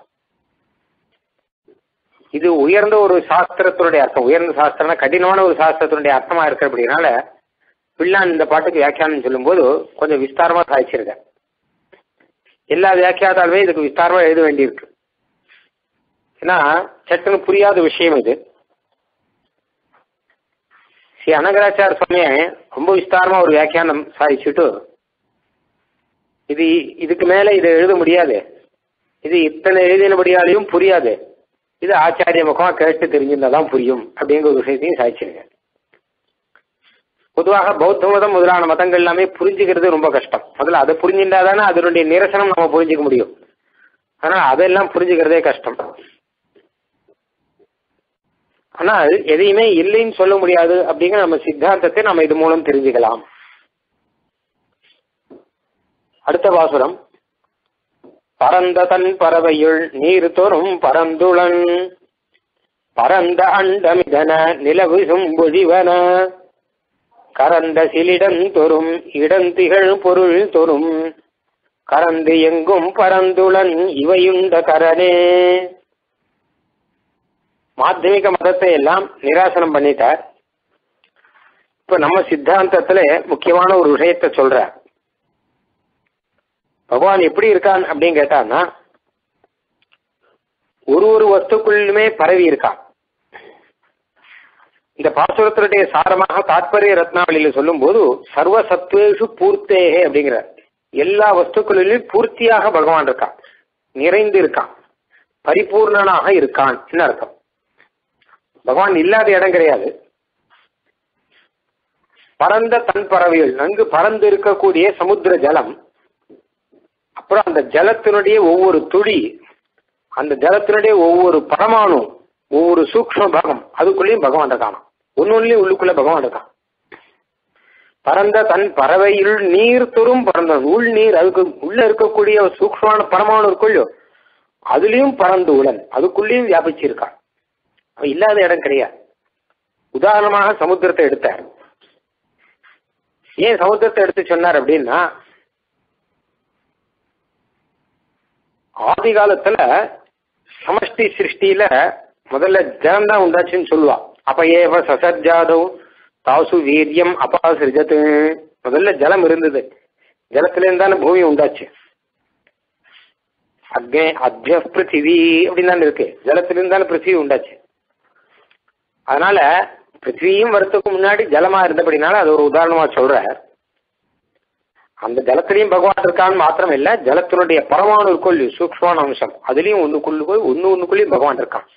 இது உயர்ந்த ஒரு சாஸ்திரத்தினுடைய அர்த்தம். உயர்ந்த சாஸ்திரம்னா கடினமான ஒரு சாஸ்திரத்தினுடைய அர்த்தமா இருக்கிறபடினால பிள்ளான் இந்த பாட்டுக்கு வியாக்கியானம் சொல்லும் போது கொஞ்சம் விஸ்தாரமா சாதிச்சிருக்க. எல்லா வியாக்கியாதாலுமே இதுக்கு விஸ்தாரமா எழுத வேண்டியிருக்கு. ஏன்னா சட்டுன்னு புரியாத விஷயம் இது. ஸ்ரீ அனகராச்சார சுவாமியை ரொம்ப விஸ்தாரமா ஒரு வியாக்கியானம் சாதிச்சுட்டு இதுக்கு மேல இதை எழுத முடியாது, இது இத்தனை எழுதினபடியாலையும் புரியாது, இது ஆச்சாரிய முகமா கேட்டு தெரிஞ்சிருந்தாதான் புரியும் அப்படிங்கிற ஒரு விஷயத்தையும் சாதிச்சிருங்க. பொதுவாக பௌத்த மதம் முதலான மதங்கள் எல்லாமே புரிஞ்சுக்கிறது ரொம்ப கஷ்டம். முதல்ல அதை புரிஞ்சுட்டாதானே அதனுடைய நிரசனம் நம்ம புரிஞ்சுக்க முடியும். ஆனா அதெல்லாம் புரிஞ்சுக்கிறதே கஷ்டம். ஆனால் எதையுமே இல்லைன்னு சொல்ல முடியாது அப்படிங்கிற நம்ம சித்தாந்தத்தை நம்ம இது மூலம் தெரிஞ்சுக்கலாம். அடுத்த பாசுரம். பரந்த தன் பறவையுள் நீர் தோறும் பரந்துளன் பரந்த அண்டமிதன நிலவு சும்பொழிவன கரந்த சிலிடன் தொறும் இடந்திகள் பொருள் தொறும் கரந்து எங்கும் பரந்துளன் இவையுண்ட கரணே. மாத்தியமிக மதத்தை எல்லாம் நிராசனம் பண்ணிட்டார். இப்ப நம்ம சித்தாந்தத்துல முக்கியமான ஒரு விஷயத்தை சொல்ற. பகவான் எப்படி இருக்கான் அப்படின்னு கேட்டான்னா ஒரு வஸ்துக்குள்ளுமே பரவி இருக்கான். இந்த பாசுரத்தினுடைய சாரமாக தாத்பரிய ரத்னாவளியில சொல்லும் போது சர்வசத்வேஷு பூர்த்தேகே அப்படிங்கிற எல்லா வஸ்துக்களிலும் பூர்த்தியாக பகவான் இருக்கான், நிறைந்து இருக்கான், பரிபூர்ணனாக இருக்கான் என்ன அர்த்தம். பகவான் இல்லாத இடம் கிடையாது. பரந்த தன் பறவைகள், நன்கு பறந்து இருக்கக்கூடிய சமுத்திர ஜலம், அப்புறம் அந்த ஜலத்தினுடைய ஒவ்வொரு துளி, அந்த ஜலத்தினுடைய ஒவ்வொரு பரமாணு, ஒவ்வொரு சூக்ஷ்ம பாகம், அதுக்குள்ளேயும் பகவான் இருக்கான். ஒன்னொன்னுலயும் உள்ளுக்குள்ள பகவான் இருக்கான். பரந்த தன் பறவையில் நீர் தொறும் பறந்தவன், உள் நீர், அதுக்கு உள்ள இருக்கக்கூடிய சூக்ஷ்மமான பரமாணு இருக்குள்ளோ அதுலயும் பறந்து உளன், அதுக்குள்ளேயும் வியாபிச்சிருக்கான். அவன் இல்லாத இடம் கிடையாது. உதாரணமாக சமுத்திரத்தை எடுத்தார். ஏன் சமுத்திரத்தை எடுத்து சொன்னார் அப்படின்னா, ஆதி காலத்துல சமஷ்டி சிருஷ்டியில முதல்ல ஜலம் தான் உண்டாச்சுன்னு சொல்லுவா. அப்ப ஏவ சசஜாதவ் தாசு வீரியம் அபாசிருஜத்து. முதல்ல ஜலம் இருந்தது, ஜலத்துல இருந்தாலும் பூமி உண்டாச்சு. அத்ய பிருத்திவி அப்படின்னு தானே இருக்கு, ஜலத்துல இருந்தாலும் பிருத்திவி உண்டாச்சு. அதனால பிருத்திவியும் வரத்துக்கு முன்னாடி ஜலமா இருந்தபடினால அது ஒரு உதாரணமா சொல்ற. அந்த ஜலத்திலையும் பகவான் இருக்கான்னு மாத்திரம் இல்ல, ஜலத்தினுடைய பரமாணு இருக்கொள்ளி சூக்ஷ்மான அம்சம் அதுலயும் ஒண்ணுக்குள்ளேயும் பகவான் இருக்கான்.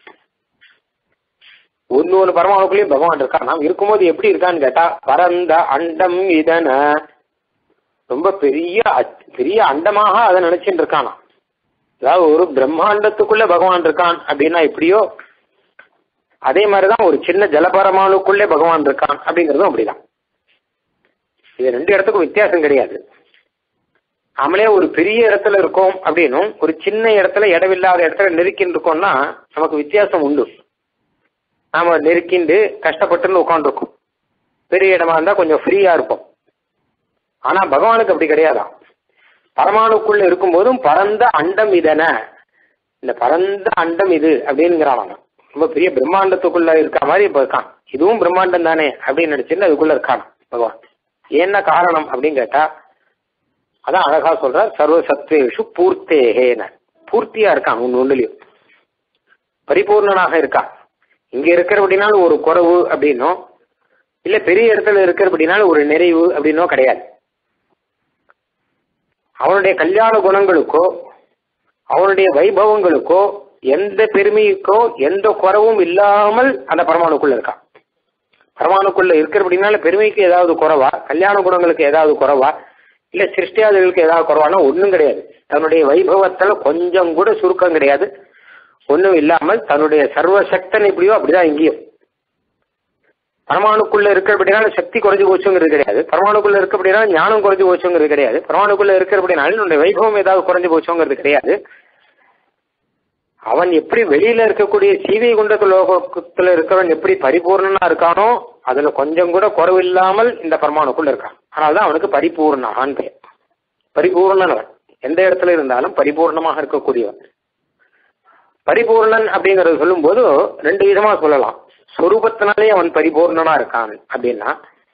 ஒன்னு பரமாணுக்குள்ளேயும் பகவான் இருக்கான். நாம் இருக்கும்போது எப்படி இருக்கான்னு கேட்டா, பரந்த அண்டம் இதன ரொம்ப பெரிய பெரிய அண்டமாக அதை நினைச்சுட்டு இருக்கானா. அதாவது ஒரு பிரம்மாண்டத்துக்குள்ள பகவான் இருக்கான் அப்படின்னா எப்படியோ அதே மாதிரிதான் ஒரு சின்ன ஜலபரமானுக்குள்ளே பகவான் இருக்கான் அப்படிங்கிறதும் அப்படிதான். இது ரெண்டு இடத்துக்கும் வித்தியாசம் கிடையாது. நாமளே ஒரு பெரிய இடத்துல இருக்கோம் அப்படின்னும் ஒரு சின்ன இடத்துல இடமில்லாத இடத்துல நெருக்கின்னு இருக்கோம்னா நமக்கு வித்தியாசம் உண்டு. நாம நெருக்கிண்டு கஷ்டப்பட்டுன்னு உட்காந்துருக்கோம். பெரிய இடமா இருந்தா கொஞ்சம் ஃப்ரீயா இருப்போம். ஆனா பகவானுக்கு அப்படி கிடையாதான். பரமாணுக்குள்ள இருக்கும்போதும் பரந்த அண்டம் இதன, இந்த பரந்த அண்டம் இது அப்படிங்கிறான். ரொம்ப பெரிய பிரம்மாண்டத்துக்குள்ள இருக்க மாதிரி இப்ப இருக்கான். இதுவும் பிரம்மாண்டம் தானே அப்படின்னு நினைச்சுட்டு அதுக்குள்ள இருக்கான் பகவான். என்ன காரணம் அப்படின்னு கேட்டா, அதான் அழகா சொல்ற, சர்வ சத்வேஷு பூர்த்தேகேன, பூர்த்தியா இருக்கான். ஒன்னுலயும் பரிபூர்ணனாக இருக்கான். இங்க இருக்கிறபடினாலும் ஒரு குறைவு அப்படின்னோ இல்ல பெரிய இடத்துல இருக்கிறபடினாலும் ஒரு நிறைவு அப்படின்னோ கிடையாது. அவனுடைய கல்யாண குணங்களுக்கோ அவனுடைய வைபவங்களுக்கோ எந்த பெருமைக்கோ எந்த குறவும் இல்லாமல் அந்த பரமாணுக்குள்ள இருக்கான். பரமாணுக்குள்ள இருக்கிறபடினால பெருமைக்கு ஏதாவது குறைவா, கல்யாண குணங்களுக்கு ஏதாவது குறைவா, இல்ல சிருஷ்டியாதிகளுக்கு ஏதாவது குறைவானா ஒன்றும் கிடையாது. தன்னுடைய வைபவத்துல கொஞ்சம் கூட சுருக்கம் கிடையாது. ஒன்றும் இல்லாமல் தன்னுடைய சர்வசக்தன் எப்படியோ அப்படிதான் இங்கேயும். பரமாணுக்குள்ள இருக்கிறபடினால சக்தி குறைஞ்சு போச்சுங்கிறது கிடையாது. பரமாணுக்குள்ள இருக்கிறபடினால ஞானம் குறைஞ்சு போச்சுங்கிறது கிடையாது. பரமாணுக்குள்ள இருக்கிறபடினால என்னுடைய வைபவம் ஏதாவது குறைஞ்சு போச்சுங்கிறது கிடையாது. அவன் எப்படி வெளியில இருக்கக்கூடிய சீவை குண்டத்து லோகத்துல இருக்கிறவன் எப்படி பரிபூர்ணனா இருக்கானோ அதுல கொஞ்சம் கூட குறைவில்லாமல் இந்த பரமாணுக்குள்ள இருக்கான். அதனால்தான் அவனுக்கு பரிபூர்ணான் பெயர். பரிபூர்ணன் எந்த இடத்துல இருந்தாலும் பரிபூர்ணமாக இருக்கக்கூடியவன். பரிபூர்ணன் அப்படிங்கறது சொல்லும் போது ரெண்டு விதமா சொல்லலாம். சொரூபத்தினாலே அவன் பரிபூர்ணனா இருக்கான் அப்படின்னா,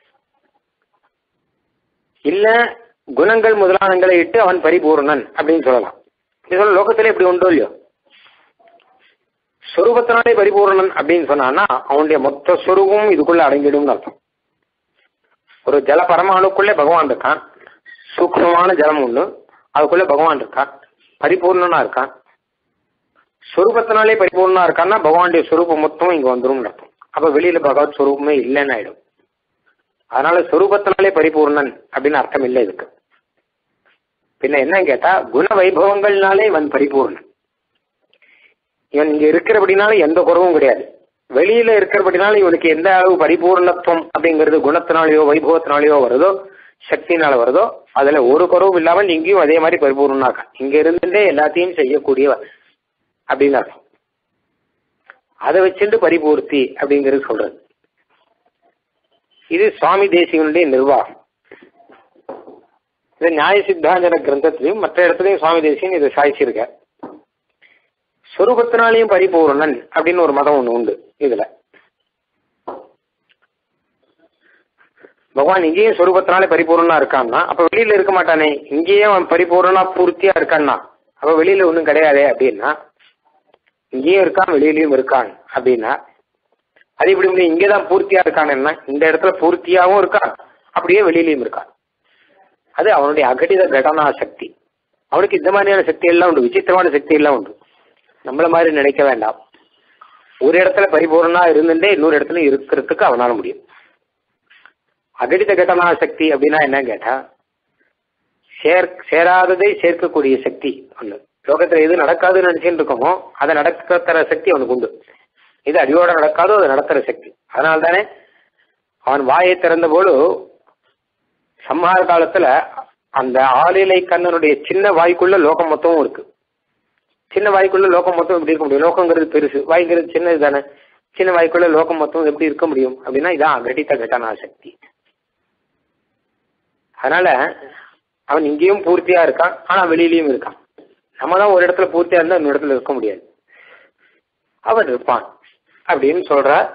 இல்ல குணங்கள் முதலானங்களை இட்டு அவன் பரிபூர்ணன் அப்படின்னு சொல்லலாம். இது லோகத்திலே இப்படி உண்டோ இல்லையோ, சொரூபத்தினாலே பரிபூர்ணன் அப்படின்னு சொன்னான்னா அவனுடைய மொத்த சொரூபமும் இதுக்குள்ள அடங்கிடும் அர்த்தம். ஒரு ஜல பரமாணுக்குள்ளே பகவான் இருக்கான். சூக்ஷ்மமான ஜலம் ஒண்ணு, அதுக்குள்ள பகவான் இருக்கான், பரிபூர்ணனா இருக்கான். சொரூபத்தினாலே பரிபூர்ணனா இருக்கான்னா பகவானுடைய சொரூபம் மொத்தமும் இங்க வந்துடும் அர்த்தம். அப்ப வெளியில பகவத் சொரூபமே இல்லைன்னு ஆயிடும். அதனால சொரூபத்தினாலே பரிபூர்ணன் அப்படின்னு அர்த்தம் இல்லை இதுக்கு. பின்ன என்ன கேட்டா, குண வைபவங்கள்னாலே இவன் பரிபூர்ணன். இவன் இங்க இருக்கிறபடினால எந்த குறவும் கிடையாது. வெளியில இருக்கிறபடினால இவனுக்கு எந்த அளவு பரிபூர்ணத்துவம் அப்படிங்கிறது குணத்தினாலேயோ வைபவத்தினாலேயோ வருதோ சக்தினால வருதோ அதுல ஒரு குறவும் இல்லாமல் இங்கேயும் அதே மாதிரி பரிபூர்ணனா இருக்கான். இங்க இருந்துட்டே எல்லாத்தையும் செய்யக்கூடியவன் அப்படின்னு அர்த்தம். அதை வச்சுட்டு பரிபூர்த்தி அப்படிங்கிறது சொல்றது. இது சுவாமி தேசிகனுடைய நிர்வாகம். இது நியாய சித்தாந்தன கிரந்தத்திலையும் மற்ற இடத்துலையும் சுவாமி தேசிகன் இதை சாய்ச்சிருக்க. சொரூபத்தினாலையும் பரிபூர்ணன் அப்படின்னு ஒரு மதம் ஒண்ணு உண்டு. இதுல பகவான் இங்கேயும் சொரூபத்தினாலே பரிபூர்ணனா இருக்கான்னா அப்ப வெளியில இருக்க மாட்டானே. இங்கேயும் அவன் பரிபூர்ணனா பூர்த்தியா இருக்கான்னா அப்ப வெளியில ஒன்றும் கிடையாதே அப்படின்னா, இங்கேயும் இருக்கான் வெளியிலயும் இருக்கான் அப்படின்னா அது இப்படி முடியும். இங்கேதான் பூர்த்தியா இருக்கான்னா இந்த இடத்துல பூர்த்தியாவும் இருக்கான், அப்படியே வெளியிலயும் இருக்கான். அது அவனுடைய அகடித கடனா சக்தி. அவனுக்கு இந்த மாதிரியான சக்தி எல்லாம் உண்டு, விசித்திரமான சக்தி எல்லாம் உண்டு. நம்மள மாதிரி நினைக்க வேண்டாம். ஒரு இடத்துல பரிபூர்ணனா இருந்துட்டே இன்னொரு இடத்துல இருக்கிறதுக்கு அவனால முடியும். அகடித கடனா சக்தி அப்படின்னா என்ன கேட்டா, சேராததை சேர்க்கக்கூடிய சக்தி ஒண்ணு. லோகத்துல எது நடக்காதுன்னு நினைச்சுட்டு இருக்கோமோ அதை நடக்கிற சக்தி அவனுக்கு உண்டு. இது அடியோட நடக்காதோ அதை நடத்துற சக்தி. அதனால தானே அவன் வாயை திறந்த போது சம்ஹார காலத்துல அந்த ஆளிலை கண்ணனுடைய சின்ன வாய்க்குள்ள லோகம் மொத்தமும் இருக்கு. சின்ன வாய்க்குள்ள லோகம் மொத்தம் எப்படி இருக்க முடியும்? லோகங்கிறது பெருசு, வாய்ங்கிறது சின்னது தானே. சின்ன வாய்க்குள்ள லோகம் மொத்தம் எப்படி இருக்க முடியும் அப்படின்னா இதான் அகடித கடனா சக்தி. அதனால அவன் இங்கேயும் பூர்த்தியா இருக்கான், ஆனா வெளியிலயும் இருக்கான். நம்ம தான் ஒரு இடத்துல பூர்த்தியா இருந்தா இன்னொரு இடத்துல இருக்க முடியாது, அவன் இருப்பான் அப்படின்னு சொல்றார்.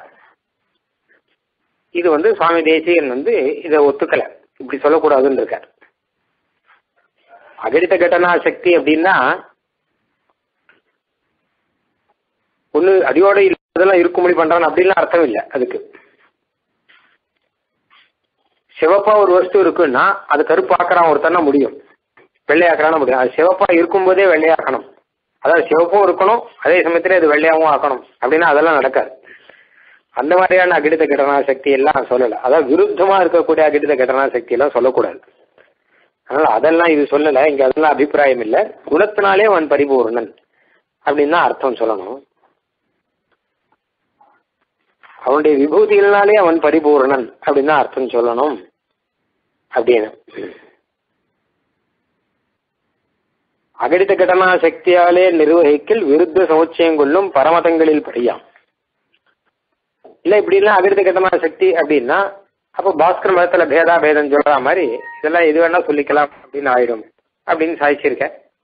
இது சுவாமி தேசிகன் இதை ஒத்துக்கல, இப்படி சொல்லக்கூடாதுன்னு இருக்கார். அகடித கடனா சக்தி அப்படின்னா ஒண்ணு அடியோட இதெல்லாம் இருக்கும்படி பண்றான் அப்படின்லாம் அர்த்தம் இல்லை. அதுக்கு சிவப்பா ஒரு வஸ்து இருக்குன்னா அது கருப்பாக்குறான் ஒருத்தனா முடியும், வெள்ளையாக்குறான முடியும். அது சிவப்பா இருக்கும்போதே வெள்ளையாக்கணும், அதாவது சிவப்பும் இருக்கணும் அதே சமயத்துல அது வெள்ளையாவும் ஆக்கணும் அப்படின்னா அதெல்லாம் நடக்காது. அந்த மாதிரியான அகிடித கடனா சக்தி எல்லாம் சொல்லலை. அதாவது விருத்தமா இருக்கக்கூடிய அகிடித கடனா சக்தி எல்லாம் சொல்லக்கூடாது. அதனால அதெல்லாம் இது சொல்லலை இங்க, அதெல்லாம் அபிப்பிராயம் இல்லை. குணத்தினாலே அவன் பரிபூர்ணன் அப்படின்னு தான் அர்த்தம் சொல்லணும். அவனுடைய விபூதிகளாலே அவன் பரிபூர்ணன் அப்படின்னு தான் அர்த்தம் சொல்லணும் அப்படின்னு. அகடித கடனா சக்தியாலே நிர்வகிக்கல் விருத்த சமுச்சயம் கொள்ளும் பரமதங்களில் படியாம். இல்ல இப்படி எல்லாம் அகடித கடனா சக்தி அப்படின்னா அப்போ பாஸ்கர் மதத்துல பேதா பேதம் சொல்ற மாதிரி இதெல்லாம் எது வேணா சொல்லிக்கலாம் அப்படின்னு ஆயிடும் அப்படின்னு சாதிச்சிருக்க.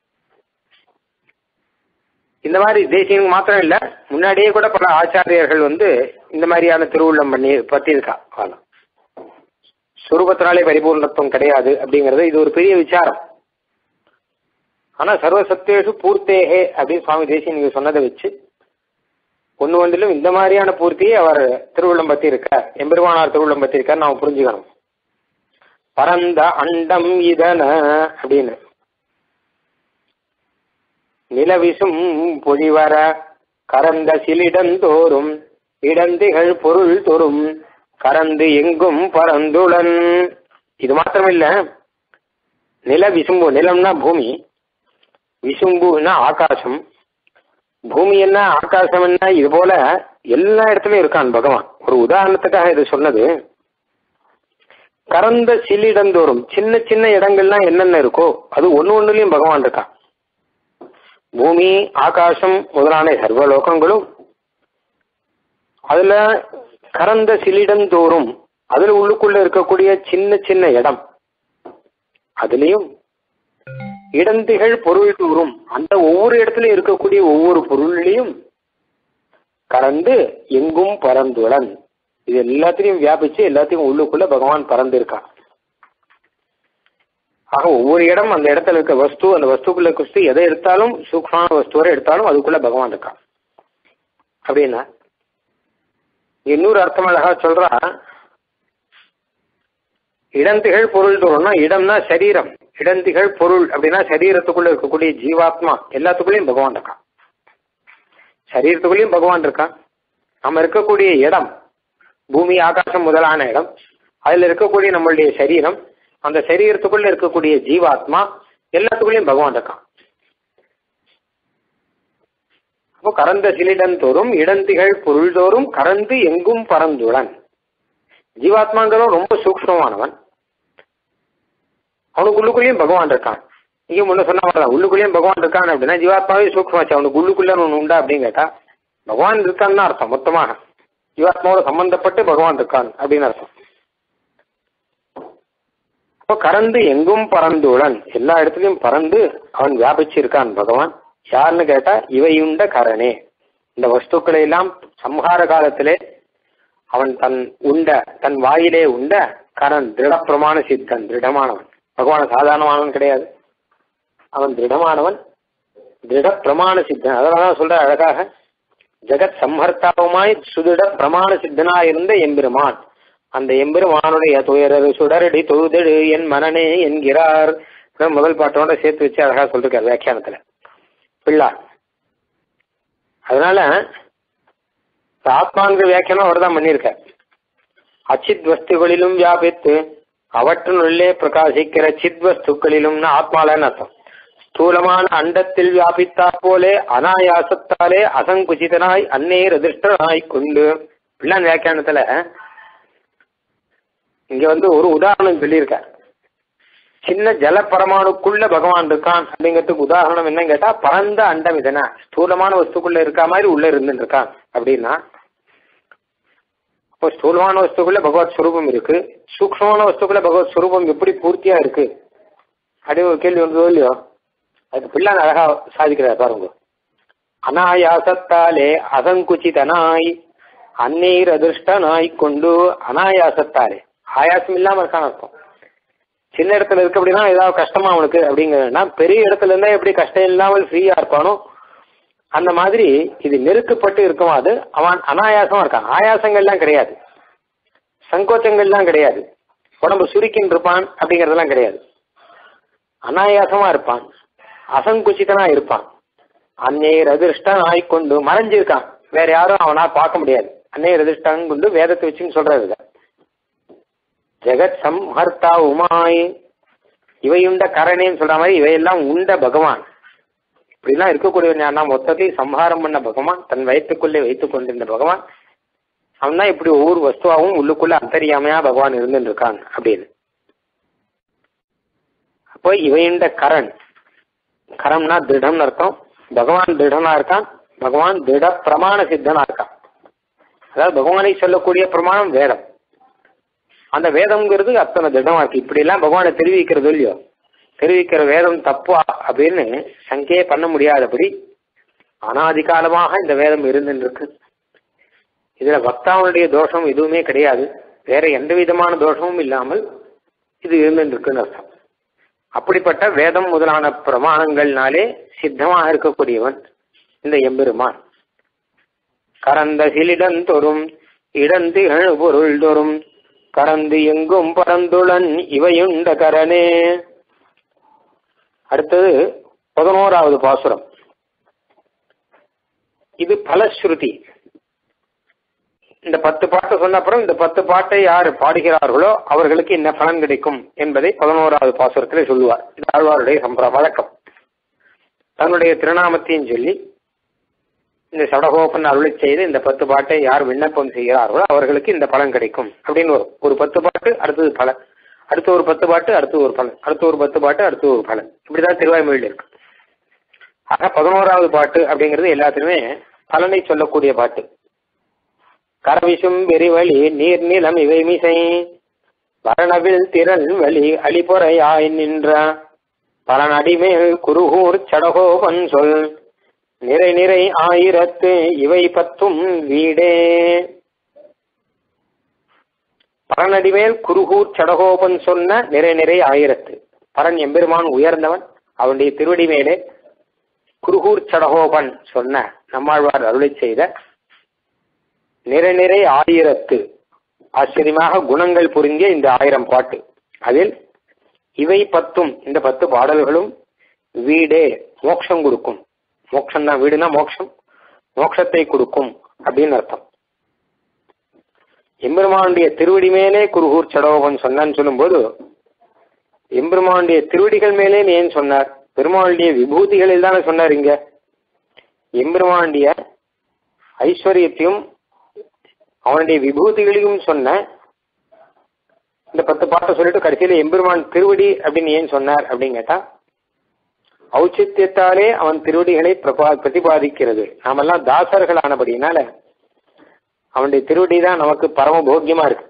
இந்த மாதிரி தேசியம் மாத்திரம் இல்ல, முன்னாடியே கூட பல ஆச்சாரியர்கள் இந்த மாதிரியான திருவுள்ளம் பண்ணி பத்திருக்கா. காலம் சுரூபத்தினாலே பரிபூர்ணத்துவம் கிடையாது அப்படிங்கறது இது ஒரு பெரிய விசாரம். ஆனா சர்வசத்வேஷு பூர்த்தேகே அப்படின்னு சுவாமி தேசியம் நீங்க சொன்னதை வச்சு ஒன்றிலும் இந்த மாதிரியான பூர்த்தியை அவர் திருவுள்ளம் பத்தி இருக்கார், எம்பெருமானார் திருவுள்ளம் பத்தி இருக்கார் நாம புரிஞ்சுக்கணும். பரந்த அண்டம் இதன அப்படின்னு நிலவிசும் பொழிவர கரந்த சிலிடந்தோறும் இடந்திகள் பொருள் தோறும் கரந்து எங்கும் பரந்துளன். இது மாத்திரமில்ல, நில விசும்பு, நிலம்னா பூமி, விசும்புன்னா ஆகாசம், பூமி என்ன ஆகாசம் என்ன, இது போல எல்லா இடத்துலயும் இருக்கான் பகவான். ஒரு உதாரணத்துக்காக இது சொன்னது. கரந்த சிலிடந்தோறும் சின்ன சின்ன இடங்கள்லாம் என்னென்ன இருக்கோ அது ஒன்னுலயும் பகவான் இருக்கான். பூமி ஆகாசம் முதலான சர்வலோகங்களும் அதுல கரந்த சிலிடந்தோறும் அதுல உள்ளுக்குள்ள இருக்கக்கூடிய சின்ன சின்ன இடம் அதுலயும் இடந்திகள் பொருள் தோறும் அந்த ஒவ்வொரு இடத்துலயும் இருக்கக்கூடிய ஒவ்வொரு பொருள்லையும் கலந்து எங்கும் பரந்துடன், இது எல்லாத்திலையும் வியாபிச்சு எல்லாத்தையும் உள்ளுக்குள்ள பகவான் பறந்திருக்கான். ஆக ஒவ்வொரு இடம் அந்த இடத்துல இருக்க வஸ்து, அந்த வஸ்துக்குள்ள வஸ்து எதை எடுத்தாலும் சூக்ஷ்மமான வஸ்துவரை எடுத்தாலும் அதுக்குள்ள பகவான் இருக்கான் அப்படின்னா. இன்னொரு அர்த்தம் அழகா சொல்றா, இடந்திகள் பொருள் தோறும்னா இடம்னா சரீரம், இடந்திகள் பொருள் அப்படின்னா சரீரத்துக்குள்ள இருக்கக்கூடிய ஜீவாத்மா எல்லாத்துக்குள்ளேயும் பகவான் இருக்கான். சரீரத்துக்குள்ளேயும் பகவான் இருக்கான். நம்ம இருக்கக்கூடிய இடம் பூமி ஆகாசம் முதலான இடம், அதுல இருக்கக்கூடிய நம்மளுடைய சரீரம், அந்த சரீரத்துக்குள்ள இருக்கக்கூடிய ஜீவாத்மா எல்லாத்துக்குள்ளேயும் பகவான் இருக்கான். அப்போ கரந்த சிலிடன் தோறும் இடந்திகள் பொருள் தோறும் கரந்து எங்கும் பரந்துளன். ஜீவாத்மாங்கிறவன் ரொம்ப சூக்ஷ்மமானவன், அவனுக்கு உள்ளுக்குள்ளேயும் பகவான் இருக்கான். இங்க முன்ன சொன்ன மாதிரிதான் உள்ளுக்குள்ளேயும் பகவான் இருக்கான் அப்படின்னா ஜீவாத்மாவே சூக்ஷ்மாச்சு, அவனுக்கு உள்ளுக்குள்ள ஒன்று உண்டா அப்படின்னு கேட்டா பகவான் இருக்கான்னு அர்த்தம். மொத்தமாக ஜீவாத்மாவோட சம்பந்தப்பட்டு பகவான் இருக்கான் அப்படின்னு அர்த்தம். அப்போ கறந்து எங்கும் பறந்துளன், எல்லா இடத்துலையும் பறந்து அவன் வியாபிச்சிருக்கான் பகவான். யாருன்னு கேட்டா இவையுண்ட கரணே, இந்த வஸ்துக்களை எல்லாம் சம்ஹார காலத்திலே அவன் தன் வாயிலே உண்ட கரண் திருட பிரமாண சித்தன், திருடமானவன். பகவான் சாதாரணமானவன் கிடையாது, அவன் திருடமானவன், திருட பிரமாண சித்தன். அதனாலதான் சொல்ற அழகாக, ஜெகத் சம்ஹர்த்தாவுமாய் சுதிட பிரமாண சித்தனா இருந்த எம்பெருமான், அந்த எம்பெருமானுடைய துயரரு சுடரடி தொழுதெடு என் மனனே என்கிறார். முதல் பாட்டோட சேர்த்து வச்சு அழகா சொல்லிருக்காரு வியாக்கியானத்துல பிள்ளார். அதனால ஆத்மாங்கிற வியாக்கியானம் அவர் தான் பண்ணியிருக்க. அச்சித் வஸ்துகளிலும் வியாபித்து அவற்றினுள்ளே பிரகாசிக்கிற சித் வஸ்துக்களிலும்னா ஆத்மாலன்னு அர்த்தம். ஸ்தூலமான அண்டத்தில் வியாபித்தா போலே அனாயாசத்தாலே அசங்குச்சிதனாய் அந்நேர் அதிர்ஷ்டனாய் கொண்டு பிள்ளான் வியாக்கியானத்துல இங்க ஒரு உதாரணம் சொல்லியிருக்க. சின்ன ஜல பரமாணுக்குள்ள பகவான் இருக்கான் அப்படிங்கிறதுக்கு உதாரணம் என்னன்னு கேட்டா பரந்த அண்டம் இதனா ஸ்தூலமான வஸ்துக்குள்ள இருக்கா மாதிரி உள்ள இருந்துட்டு இருக்கான் அப்படின்னா இப்போ ஸ்தூலமான வஸ்துக்குள்ள பகவத் ஸ்வரூபம் இருக்கு, சூக்ஷ்மமான வஸ்துக்குள்ள பகவத் ஸ்வரூபம் எப்படி பூர்த்தியா இருக்கு அப்படின்னு ஒரு கேள்வி வந்ததோ இல்லையோ, அதுக்கு பிள்ளான் அழகா சாதிக்கிறார் பாருங்க. அனாயாசத்தாலே அசங்குச்சிதனாய் அந்நீர் அதிர்ஷ்டனாய் கொண்டு, அனாயாசத்தாலே ஆயாசம் இல்லாம இருக்கான்னு அர்த்தம். சின்ன இடத்துல இருக்கு அப்படின்னா ஏதாவது கஷ்டமா அவனுக்கு அப்படிங்கிறதுனா, பெரிய இடத்துல இருந்தா எப்படி கஷ்டம் இல்லாமல் ஃப்ரீயா இருப்பானோ அந்த மாதிரி இது நெருக்கப்பட்டு இருக்கும். அது அவன் அனாயாசமா இருக்கான். ஆயாசங்கள்லாம் கிடையாது, சங்கோச்சங்கள்லாம் கிடையாது, உடம்பு சுருக்கின்னு இருப்பான் அப்படிங்கறதெல்லாம் கிடையாது. அனாயாசமா இருப்பான், அசங்குச்சிதனா இருப்பான். அந்நேர் அதிர்ஷ்டம் ஆய்கொண்டு மறைஞ்சிருக்கான், வேற யாரும் அவனா பார்க்க முடியாது. அந்நேர் அதிர்ஷ்டம் கொண்டு வேதத்தை வச்சுன்னு சொல்றது. ஜெகத் சம்ஹர்த்தா உமாய், இவையுண்ட கரணேன்னு சொல்ற மாதிரி இவையெல்லாம் உண்ட பகவான். இப்படிலாம் இருக்கக்கூடியவன் யாருன்னா மொத்தத்தையும் சம்ஹாரம் பண்ண பகவான், தன் வயிற்றுக்குள்ளே வைத்துக் கொண்டிருந்த பகவான். அவன் தான் இப்படி ஒவ்வொரு வஸ்துவாகவும் உள்ளுக்குள்ள அந்தரியாமையா பகவான் இருந்துட்டு இருக்கான் அப்படின்னு. அப்போ இவையுண்ட கரண், கரம்னா திருடம்னு அர்த்தம். பகவான் திருடனா இருக்கான், பகவான் திருட பிரமாண சித்தனா இருக்கான். அதாவது பகவானை சொல்லக்கூடிய பிரமாணம் வேதம். அந்த வேதம்ங்கிறது அத்தனை திடமா இருக்கு. இப்படி எல்லாம் பகவானை தெரிவிக்கிறது இல்லையோ, தெரிவிக்கிற வேதம் தப்பா அப்படின்னு சங்கே பண்ண முடியாதபடி அனாதிகாலமாக இந்த வேதம் இருந்துருக்கு. இதுல பக்தாவுடைய தோஷம் எதுவுமே கிடையாது, வேற எந்த விதமான தோஷமும் இல்லாமல் இது இருந்துருக்குன்னு அர்த்தம். அப்படிப்பட்ட வேதம் முதலான பிரமாணங்கள்னாலே சித்தமாக இருக்கக்கூடியவன் இந்த எம்பெருமான். கரந்த சிலிடந்தொரும் இடந்திகழ் பொருள் தோறும் கரந்து எங்கும் பரந்துளன் இவையுண்ட கரணே. அடுத்தது 11வது பாசுரம். இது பலஸ்ருதி. இந்த 10 பாட்டை சொன்ன அப்புறம் இந்த 10 பாட்டை யார் பாடுகிறார்களோ அவர்களுக்கு என்ன பலன் கிடைக்கும் என்பதை 11வது பாசுரத்திலே சொல்லுவார். இது ஆழ்வாருடைய வழக்கம். தன்னுடைய திருநாமத்தையும் சொல்லி இந்த சடகோபன் அருளை செய்து இந்த 10 பாட்டை யார் விண்ணப்பம் செய்கிறார்களோ அவர்களுக்கு இந்த பலன் கிடைக்கும் அப்படின்னு வரும். ஒரு 10 பாட்டு அடுத்தது பலன், அடுத்து ஒரு 10 பாட்டு அடுத்து ஒரு பலன், அடுத்து ஒரு 10 பாட்டு அடுத்து ஒரு பலன். இப்படிதான் திருவாய்மொழியில் இருக்கு. ஆக 11வது பாட்டு அப்படிங்கிறது எல்லாத்திலுமே பலனை சொல்லக்கூடிய பாட்டு. கரவிசும் வெறிவழி நீர் நிலம் இவை மிசை வரணவில் திரள் வழி அழிபொறையாய் நின்ற பலன் அடிமேல் குருகூர் சடகோபன் சொல் நிறை நிறை ஆயிரத்து இவை 10 வீடே. பரனடிமேல் குருகூர் சடகோபன் சொன்ன நிறை நிறை ஆயிரத்து. பரன் எம்பெருமான் உயர்ந்தவன், அவனுடைய திருவடி மேலே குருகூர் சடகோபன் சொன்ன நம்மாழ்வார் அருளை செய்த நிறை நிறை ஆயிரத்து ஆச்சரியமாக குணங்கள் புரிந்திய இந்த 1000 பாட்டு. அதில் இவை 10 இந்த 10 பாடல்களும் வீடே மோட்சம் கொடுக்கும். மோட்சம் தான், வீடுனா மோட்சம், மோட்சத்தை கொடுக்கும் அப்படின்னு அர்த்தம். எம்பெருமானுடைய திருவடி மேலே குருகூர் சடகோபன் சொன்னான்னு சொல்லும்போது எம்பெருமானுடைய திருவடிகள் மேலே ஏன் சொன்னார்? பெருமானுடைய விபூதிகளில் தானே சொன்னார். இங்க எம்பெருமானுடைய ஐஸ்வர்யத்தையும் அவனுடைய விபூதிகளையும் சொன்ன இந்த 10 பாட்டை சொல்லிட்டு கடைசியில எம்பெருமான் திருவடி அப்படின்னு ஏன் சொன்னார் அப்படின்னு கேட்டா, ஔச்சித்யத்தாலே அவன் திருவடிகளை பிரதிபாதிக்கிறது. நாமெல்லாம் தாசர்கள் ஆனபடினால அவனுடைய திருவடி தான் நமக்கு பரம போக்கியமா இருக்கு.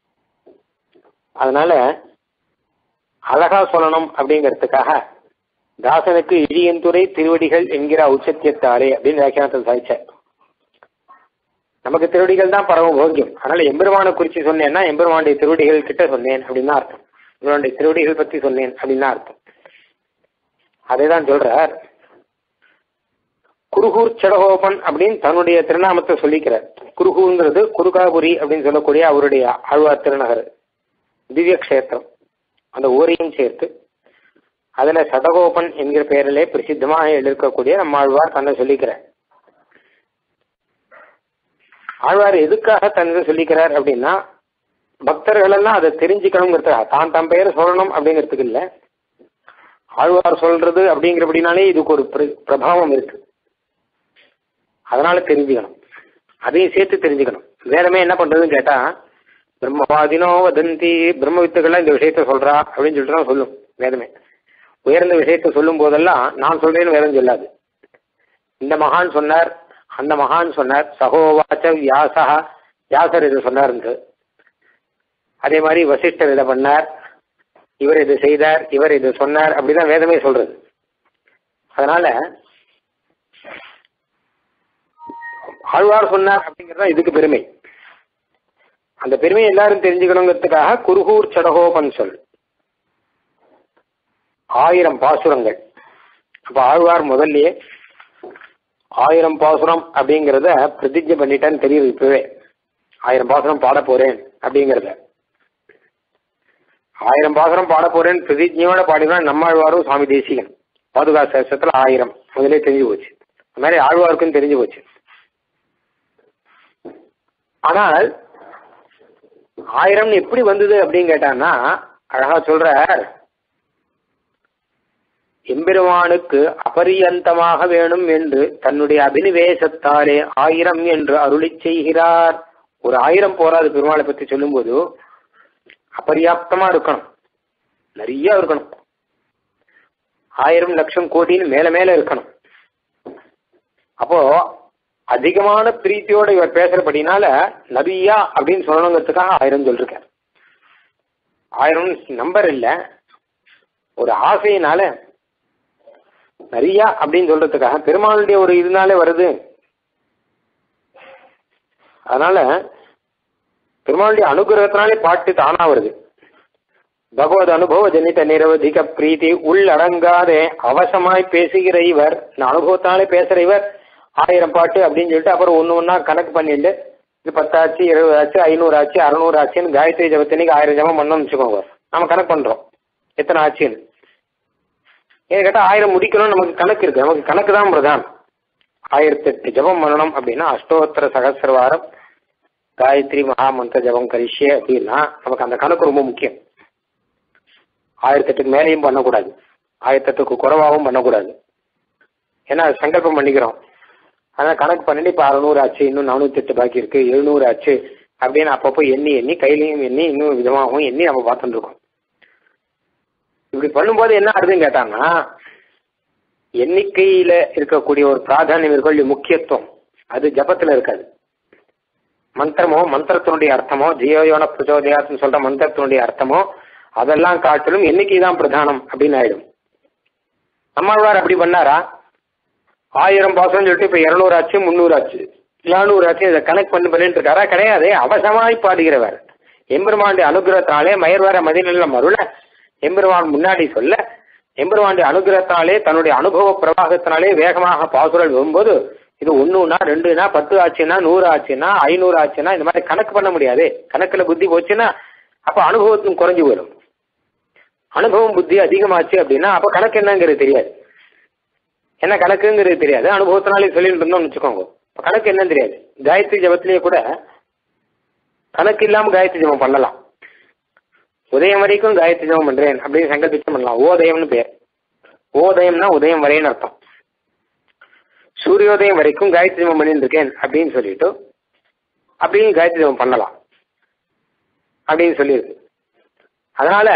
அதனால அழகா சொல்லணும் அப்படிங்கிறதுக்காக தாசனுக்கு இழியந்துரை திருவடிகள் என்கிற ஔச்சித்யத்தாலே அப்படின்னு வியாக்கியானத்தில் சாதிச்சார். நமக்கு திருவடிகள் தான் பரம போக்கியம். அதனால எம்பெருமானை குறித்து சொன்னேன்னா எம்பெருமானுடைய திருவடிகள் கிட்ட சொன்னேன் அப்படின்னு தான் அர்த்தம். எம்பெருமானுடைய திருவடிகள் பத்தி சொன்னேன் அப்படின்னு தான் அர்த்தம். அதேதான் சொல்றார். குருகூர் சடகோபன் அப்படின்னு தன்னுடைய திருநாமத்தை சொல்லிக்கிறார். குருகூங்கிறது குருகாபுரி அப்படின்னு சொல்லக்கூடிய அவருடைய ஆழ்வார் திருநகர், திவ்ய கஷேத்திரம். அந்த ஊரையும் சேர்த்து அதுல சடகோபன் என்கிற பெயரிலே பிரசித்தமாக எழுக்கக்கூடிய நம்ம ஆழ்வார் தன்னை சொல்லிக்கிறார். ஆழ்வார் எதுக்காக தன்னை சொல்லிக்கிறார் அப்படின்னா, பக்தர்கள் எல்லாம் அதை தெரிஞ்சுக்கணுங்கிறதுக்காக. தான் தன் பெயரை சொல்லணும் அப்படிங்கிறதுக்கு இல்லை, ஆழ்வார் சொல்றது அப்படிங்கிறபடினாலே இதுக்கு ஒரு பிரபாவம் இருக்கு. அதனால தெரிஞ்சுக்கணும், அதையும் சேர்த்து தெரிஞ்சுக்கணும். வேதமே என்ன பண்றதுன்னு கேட்டா, பிரம்மவாதினோ வதந்தி, பிரம்ம வித்துக்கள்லாம் இந்த விஷயத்த சொல்றா அப்படின்னு சொல்லிட்டு தான் சொல்லும் வேதமே. உயர்ந்த விஷயத்த சொல்லும் போதெல்லாம் நான் சொல்றேன்னு வேதம் சொல்லாது. இந்த மகான் சொன்னார், அந்த மகான் சொன்னார், சகோவாச்ச வியாசா வியாசர் இதை சொன்னார், அதே மாதிரி வசிஷ்டர் இதை பண்ணார், இவர் இதை செய்தார், இவர் இதை சொன்னார், அப்படிதான் வேதமே சொல்றது. அதனால ஆழ்வார் சொன்னார் அப்படிங்கறத இதுக்கு பெருமை. அந்த பெருமையை எல்லாரும் தெரிஞ்சுக்கணுங்கிறதுக்காக குருகூர் சடகோபன் சொல் 1000 பாசுரங்கள். அப்ப ஆழ்வார் முதல்லயே 1000 பாசுரம் அப்படிங்கிறத பிரதிஜை பண்ணிட்டான்னு தெரியுது. இப்பவே 1000 பாசுரம் பாட போறேன் அப்படிங்கிறத 1000 பாசுரம் பாட போறேன்னு பிரதிஜையோட பாடினா நம்மாழ்வாரும் சுவாமி தேசிகன் பாதுகா சாஸ்திரத்துல 1000 முதலே தெரிஞ்சு போச்சு. அந்த மாதிரி ஆழ்வாருக்கும் தெரிஞ்சு போச்சு. ஆனால் 1000 எப்படி வந்தது அப்படின்னு கேட்டான்னா அழகா சொல்ற, எம்பெருமானுக்கு அபரியந்தமாக வேணும் என்று தன்னுடைய அபினிவேசத்தாலே 1000 என்று அருளி செய்கிறார். ஒரு 1000 போராது பெருமாளை பத்தி சொல்லும் போது அபரியாப்தமா இருக்கணும், நிறைய இருக்கணும். 1000 லட்சம் கோடின்னு மேல மேல இருக்கணும். அப்போ அதிகமான பிரீத்தியோட இவர் பேசுறபடினால நபியா அப்படின்னு சொல்லணுங்கிறதுக்காக 1000 சொல்லிருக்கார். 1000 நம்பர் இல்ல, ஒரு ஆசையினால நிறைய அப்படின்னு சொல்றதுக்காக பெருமாளுடைய ஒரு இதனாலே வருது. அதனால பெருமாளுடைய அனுகிரகத்தினாலே பாட்டு தானா வருது. பகவத் அனுபவ ஜனித நிரவதிக பிரீத்தி உள்ளடங்காதே அவசமாய் பேசுகிற இவர், இந்த அனுபவத்தினாலே பேசுற இவர் 1000 பாட்டு அப்படின்னு சொல்லிட்டு அப்புறம் ஒன்னா கணக்கு பண்ணிட்டு இது 10 ஆச்சு, 20 ஆச்சு, 500 ஆச்சு, 600 ஆச்சுன்னு காயத்ரி ஜபத்தன்னைக்கு 1000 ஜபம் பண்ணோம்னு வச்சுக்கோங்க. நம்ம கணக்கு பண்றோம் எத்தனை ஆச்சுன்னு. ஏன்னு கேட்டா 1000 முடிக்கணும்னு நமக்கு கணக்கு இருக்கு. நமக்கு கணக்கு தான் பிரதான். 1008 ஜபம் பண்ணணும் அப்படின்னா அஷ்டோத்தர சகசிரவாரம் காயத்ரி மகாமந்திர ஜபம் கரிஷ்யே அப்படின்னா நமக்கு அந்த கணக்கு ரொம்ப முக்கியம். 1008க்கு மேலேயும் பண்ணக்கூடாது, 1008க்கு குறைவாகவும் பண்ணக்கூடாது. ஏன்னா சங்கல்பம் பண்ணிக்கிறோம். அதனால கணக்கு பண்ணிட்டு இப்ப 600 ஆச்சு, இன்னும் 408 பாக்கி இருக்கு, 700 ஆச்சு அப்படின்னு அப்பப்போ எண்ணி எண்ணி கையிலையும் எண்ணி இன்னும் விதமாகவும் எண்ணி நம்ம பார்த்துட்டு இருக்கோம். இப்படி பண்ணும்போது என்ன ஆகுதுன்னு கேட்டாங்கன்னா எண்ணிக்கையில இருக்கக்கூடிய ஒரு பிராதானியம் இருக்கக்கூடிய முக்கியத்துவம் அது ஜபத்துல இருக்காது. மந்திரமோ மந்திரத்தினுடைய அர்த்தமோ ஜியோயோன பிரச்சோதயாத்னு சொல்ற மந்திரத்தினுடைய அர்த்தமோ அதெல்லாம் காட்டிலும் எண்ணிக்கை தான் பிரதானம் அப்படின்னு ஆயிடும். நம்மாழ்வார் அப்படி பண்ணாரா? 1000 பாசம் சொல்லிட்டு இப்ப 200 ஆச்சு, 300 ஆச்சு, 400 ஆச்சு, இதை கனெக்ட் பண்ணிட்டு இருக்காரா? கிடையாது. அவசமாய் பாடுகிறவர் எம்பெருமானுடைய அனுகிரகத்தாலே மயர்வர மதிநில மருள எம்பெருமான் முன்னாடி சொல்ல எம்பெருமானுடைய அனுகிரகத்தாலே தன்னுடைய அனுபவ பிரவாகத்தினாலே வேகமாக பாசுரல் வரும்போது இது 1னா 2னா 10 ஆச்சுன்னா 100 ஆச்சுன்னா 500 ஆச்சுன்னா இந்த மாதிரி கணக்கு பண்ண முடியாது. கணக்குல புத்தி போச்சுன்னா அப்ப அனுபவத்தும் குறைஞ்சு வரும். அனுபவம் புத்தி அதிகமாச்சு அப்படின்னா அப்ப கணக்கு என்னங்கிறது தெரியாது. என்ன கணக்குங்கிறது தெரியாது. அனுபவத்தினாலே சொல்லிட்டு இருந்தோம்னு வச்சுக்கோங்க. கணக்கு என்னன்னு தெரியாது. காயத்ரி ஜபத்திலேயே கூட கணக்கு இல்லாம காயத்ரி ஜபம் பண்ணலாம். உதயம் வரைக்கும் காயத்ரி ஜபம் பண்றேன் அப்படின்னு சங்கல்பிச்சு பண்ணலாம். ஓதயம்னு பேர். ஓதயம்னா உதயம் வரைன்னு அர்த்தம். சூரியோதயம் வரைக்கும் காயத்ரி ஜபம் பண்ணிட்டு இருக்கேன் அப்படின்னு சொல்லிட்டு அப்படின்னு காயத்ரி ஜபம் பண்ணலாம் அப்படின்னு சொல்லியிருக்கு. அதனால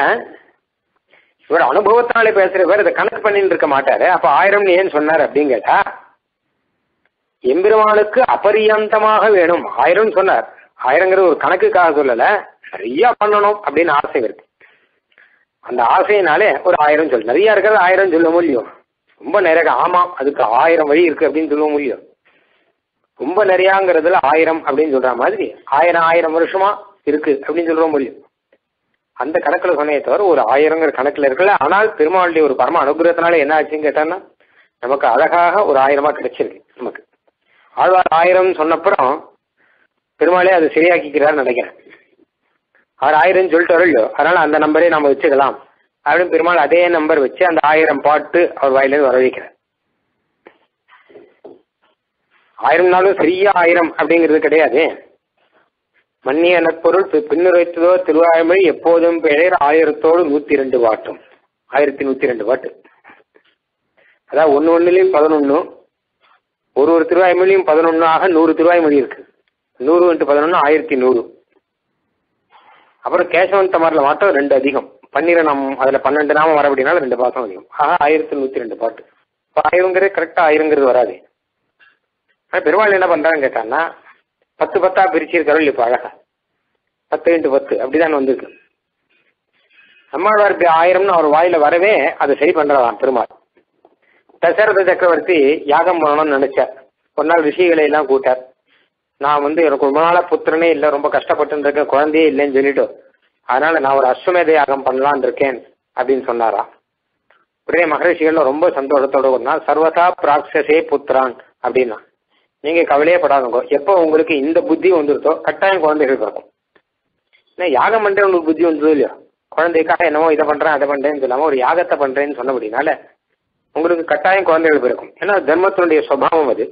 இவர் அனுபவத்தினாலே பேசுறவர் இதை கணக்கு பண்ணிட்டு இருக்க மாட்டாரு. அப்ப 1000 ஏன் சொன்னார் அப்படின்னு கேட்டா எம்பெருமானுக்கு அபரியந்தமாக வேணும் 1000 சொன்னார். 1000ங்கிறது ஒரு கணக்குக்காக சொல்லல, நிறைய பண்ணணும் அப்படின்னு ஆசை இருக்கு. அந்த ஆசையினாலே ஒரு 1000 சொல்லு. நிறைய இருக்கிறது 1000 சொல்ல முடியும். ரொம்ப நிறைய ஆமாம் அதுக்கு 1000 வழி இருக்கு அப்படின்னு சொல்ல முடியும். ரொம்ப நிறையாங்கிறதுல 1000 அப்படின்னு சொல்ற மாதிரி 1000 வருஷமா இருக்கு அப்படின்னு சொல்ல முடியும். அந்த கணக்குல சொன்னே தவிர ஒரு 1000ங்கிற கணக்குல இருக்குல்ல. ஆனால் பெருமாளுடைய ஒரு பரம அனுகிரகத்தினால என்ன ஆச்சுன்னு கேட்டான்னா நமக்கு அழகாக ஒரு 1000 கிடைச்சிருக்கு. நமக்கு ஆழ்வார் 1000 சொன்னப்புறம் பெருமாளே அதை சரியாக்கிக்கிறார் நினைக்கிறேன். அவர் 1000 சொல்லிட்டு வரலையோ, அதனால அந்த நம்பரே நம்ம வச்சுக்கலாம் அப்படின்னு பெருமாள் அதே நம்பர் வச்சு அந்த 1000 பாட்டு அவர் வாயிலிருந்து வர வைக்கிறார். 1000 நாளும் சரியா 1000 அப்படிங்கிறது கிடையாது. மன்னிய நற்பொருள் பின்னுரைத்ததோ திருவாய்மொழி எப்போதும் பெயர் 1000தோடு 102 பாட்டும். 1102 பாட்டு. அதாவது 1 11 ஒரு திருவாய்மொழியும் 11 ஆக 100 திருவாய்மொழி இருக்கு. 100 × 11 1100. அப்புறம் கேசவன் தமரில் மாத்திரம் 2 அதிகம். 12 அதுல 12 நாமம் வர அப்படின்னால 2 பாசம் அதிகம். ஆக 1102 பாட்டு. இப்போ 1000ங்கிறது கரெக்டா 1000ங்கிறது வராது. ஆனால் பெருமாள் என்ன பண்றான்னு கேட்டான்னா 10 10 பிரிச்சிருக்காரு இப்ப அழகா 10 × 10 அப்படிதான் வந்திருக்கு. நம்மாழ்வாருக்கு 1000ன்னு அவர் வாயில வரவே அதை சரி பண்றதாம் பெருமாள். தசரத சக்கரவர்த்தி யாகம் பண்ணணும்னு நினைச்சார். ஒரு நாள் ரிஷிகளை எல்லாம் கூட்டார். நான் எனக்கு ரொம்ப நாளா புத்திரனே இல்லை, ரொம்ப கஷ்டப்பட்டு இருக்கேன், குழந்தையே இல்லைன்னு சொல்லிட்டு, அதனால நான் ஒரு அஸ்வமேத யாகம் பண்ணலான் இருக்கேன் அப்படின்னு சொன்னாரா. உடனே மகரிஷிகள் ரொம்ப சந்தோஷத்தோட ஒரு நாள் சர்வதா பிராக்ஷசே புத்திரான் அப்படின்னா, நீங்க கவலையே படாதுங்க, எப்போ உங்களுக்கு இந்த புத்தி வந்துருதோ கட்டாயம் குழந்தைகள் பிறக்கும். ஏன்னா யாகம் பண்றேன் உங்களுக்கு புத்தி வந்தது இல்லையா, குழந்தைக்காக என்னவோ இதை பண்றேன் அதை பண்றேன்னு சொல்லாம ஒரு யாகத்தை பண்றேன்னு சொன்னபடினால உங்களுக்கு கட்டாயம் குழந்தைகள் பிறக்கும். ஏன்னா தர்மத்தினுடைய சுபாவம் அது,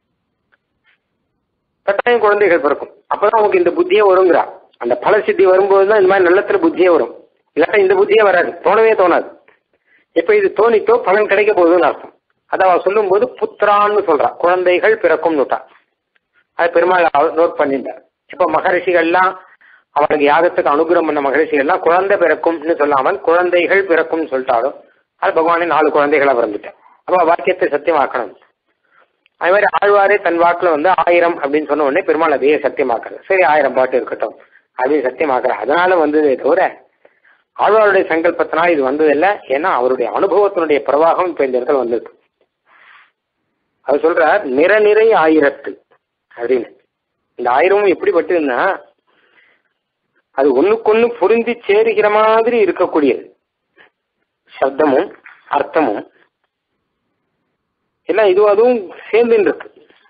கட்டாயம் குழந்தைகள் பிறக்கும். அப்பதான் உங்களுக்கு இந்த புத்தியே வருங்கிறா. அந்த பல சித்தி வரும்போது தான் இந்த மாதிரி நல்லத்துல புத்தியே வரும். இல்லாட்டா இந்த புத்தியே வராது, தோணவே தோணாது. எப்ப இது தோணித்தோ பலன் கிடைக்க போகுதுன்னு அர்த்தம். அதை அவன் சொல்லும் போது புத்திரான்னு சொல்றா, குழந்தைகள் பிறக்கும் நோட்டா. அது பெருமாள் நோட் பண்ணிட்டார். இப்ப மகரிஷிகள்லாம் அவனுக்கு யாகத்துக்கு அனுகிரகம் பண்ண மகரிஷிகள்லாம் குழந்தை பிறக்கும்னு சொல்லாமல் குழந்தைகள் பிறக்கும்னு சொல்லிட்டாலும் அது பகவானே 4 குழந்தைகளா பிறந்துட்டேன். அப்ப வாக்கியத்தை சத்தியமாக்கணும். அது மாதிரி ஆழ்வாரே தன் வாக்குல 1000 அப்படின்னு சொன்ன உடனே பெருமாள் அதையே சத்தியமாக்குறது. சரி 1000 பாட்டு இருக்கட்டும் அப்படின்னு சத்தியமாக்குற. அதனால வந்ததே தவிர ஆழ்வாருடைய சங்கல்பத்தினால் இது வந்ததில்லை. ஏன்னா அவருடைய அனுபவத்தினுடைய பிரவாகம் இப்ப இந்த இடத்துல வந்திருக்கு. அது சொல்றார் நிறை 1000 அப்படின்னு. இந்த 1000 எப்படிப்பட்டதுன்னா அது ஒண்ணுக்கொன்னு பொருந்தி சேருகிற மாதிரி இருக்கக்கூடியது. சப்தமும் அர்த்தமும் எல்லாம் இதுவும் அதுவும் சேர்ந்து இருக்கு.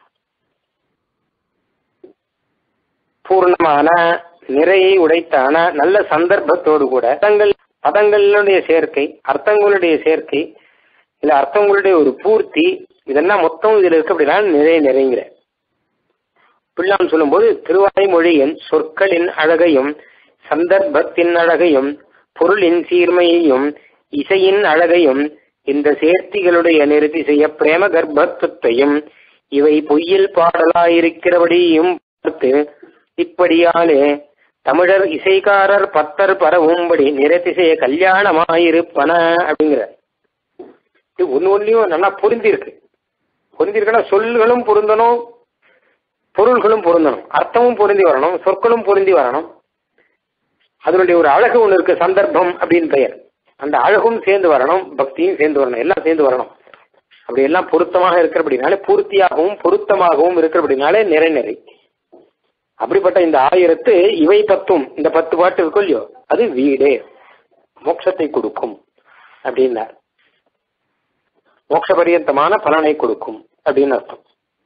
பூர்ணமான நிறையை உடைத்தான நல்ல சந்தர்ப்பத்தோடு கூட பதங்களுடைய சேர்க்கை, அர்த்தங்களுடைய சேர்க்கை, இல்ல அர்த்தங்களுடைய ஒரு பூர்த்தி, இதெல்லாம் மொத்தம் இதுல இருக்கு. அப்படின்னா நிறைங்கிற பிள்ளான் சொல்லும்போது திருவாய்மொழியின் சொற்களின் அழகையும் சந்தர்ப்பத்தின் அழகையும் பொருளின் சீர்மையையும் இசையின் அழகையும் இந்த சேர்த்திகளுடைய நிறுத்தி செய்ய பிரேம கர்ப்பத்தையும் இவை பொய்யில் பாடலாயிருக்கிறபடியும் பார்த்து இப்படியாலே தமிழர் இசைக்காரர் பத்தர் பரவும்படி நிறத்திசைய கல்யாணமாயிருப்பன அப்படிங்கிற. இது ஒன்னும் நல்லா பொருந்திருக்குன்னா சொல்களும் பொருந்தணும், பொருள்களும் பொருந்தணும், அர்த்தமும் பொருந்தி வரணும், சொற்களும் பொருந்தி வரணும். அதனுடைய ஒரு அழகு ஒன்று இருக்கு, சந்தர்ப்பம் அப்படின்னு பெயர். அந்த அழகும் சேர்ந்து வரணும், பக்தியும் சேர்ந்து வரணும், எல்லாம் சேர்ந்து வரணும். அப்படி எல்லாம் பொருத்தமாக இருக்கிறபடினாலே, பூர்த்தியாகவும் பொருத்தமாகவும் இருக்கிறபடினாலே நிறை. அப்படிப்பட்ட இந்த 1000 இவை 10 இந்த 10 பாட்டு இருக்கும் இல்லையோ அது வீடே மோட்சத்தை கொடுக்கும் அப்படின்னார். மோட்ச பரியந்தமான பலனை கொடுக்கும் அப்படின்னு அர்த்தம்.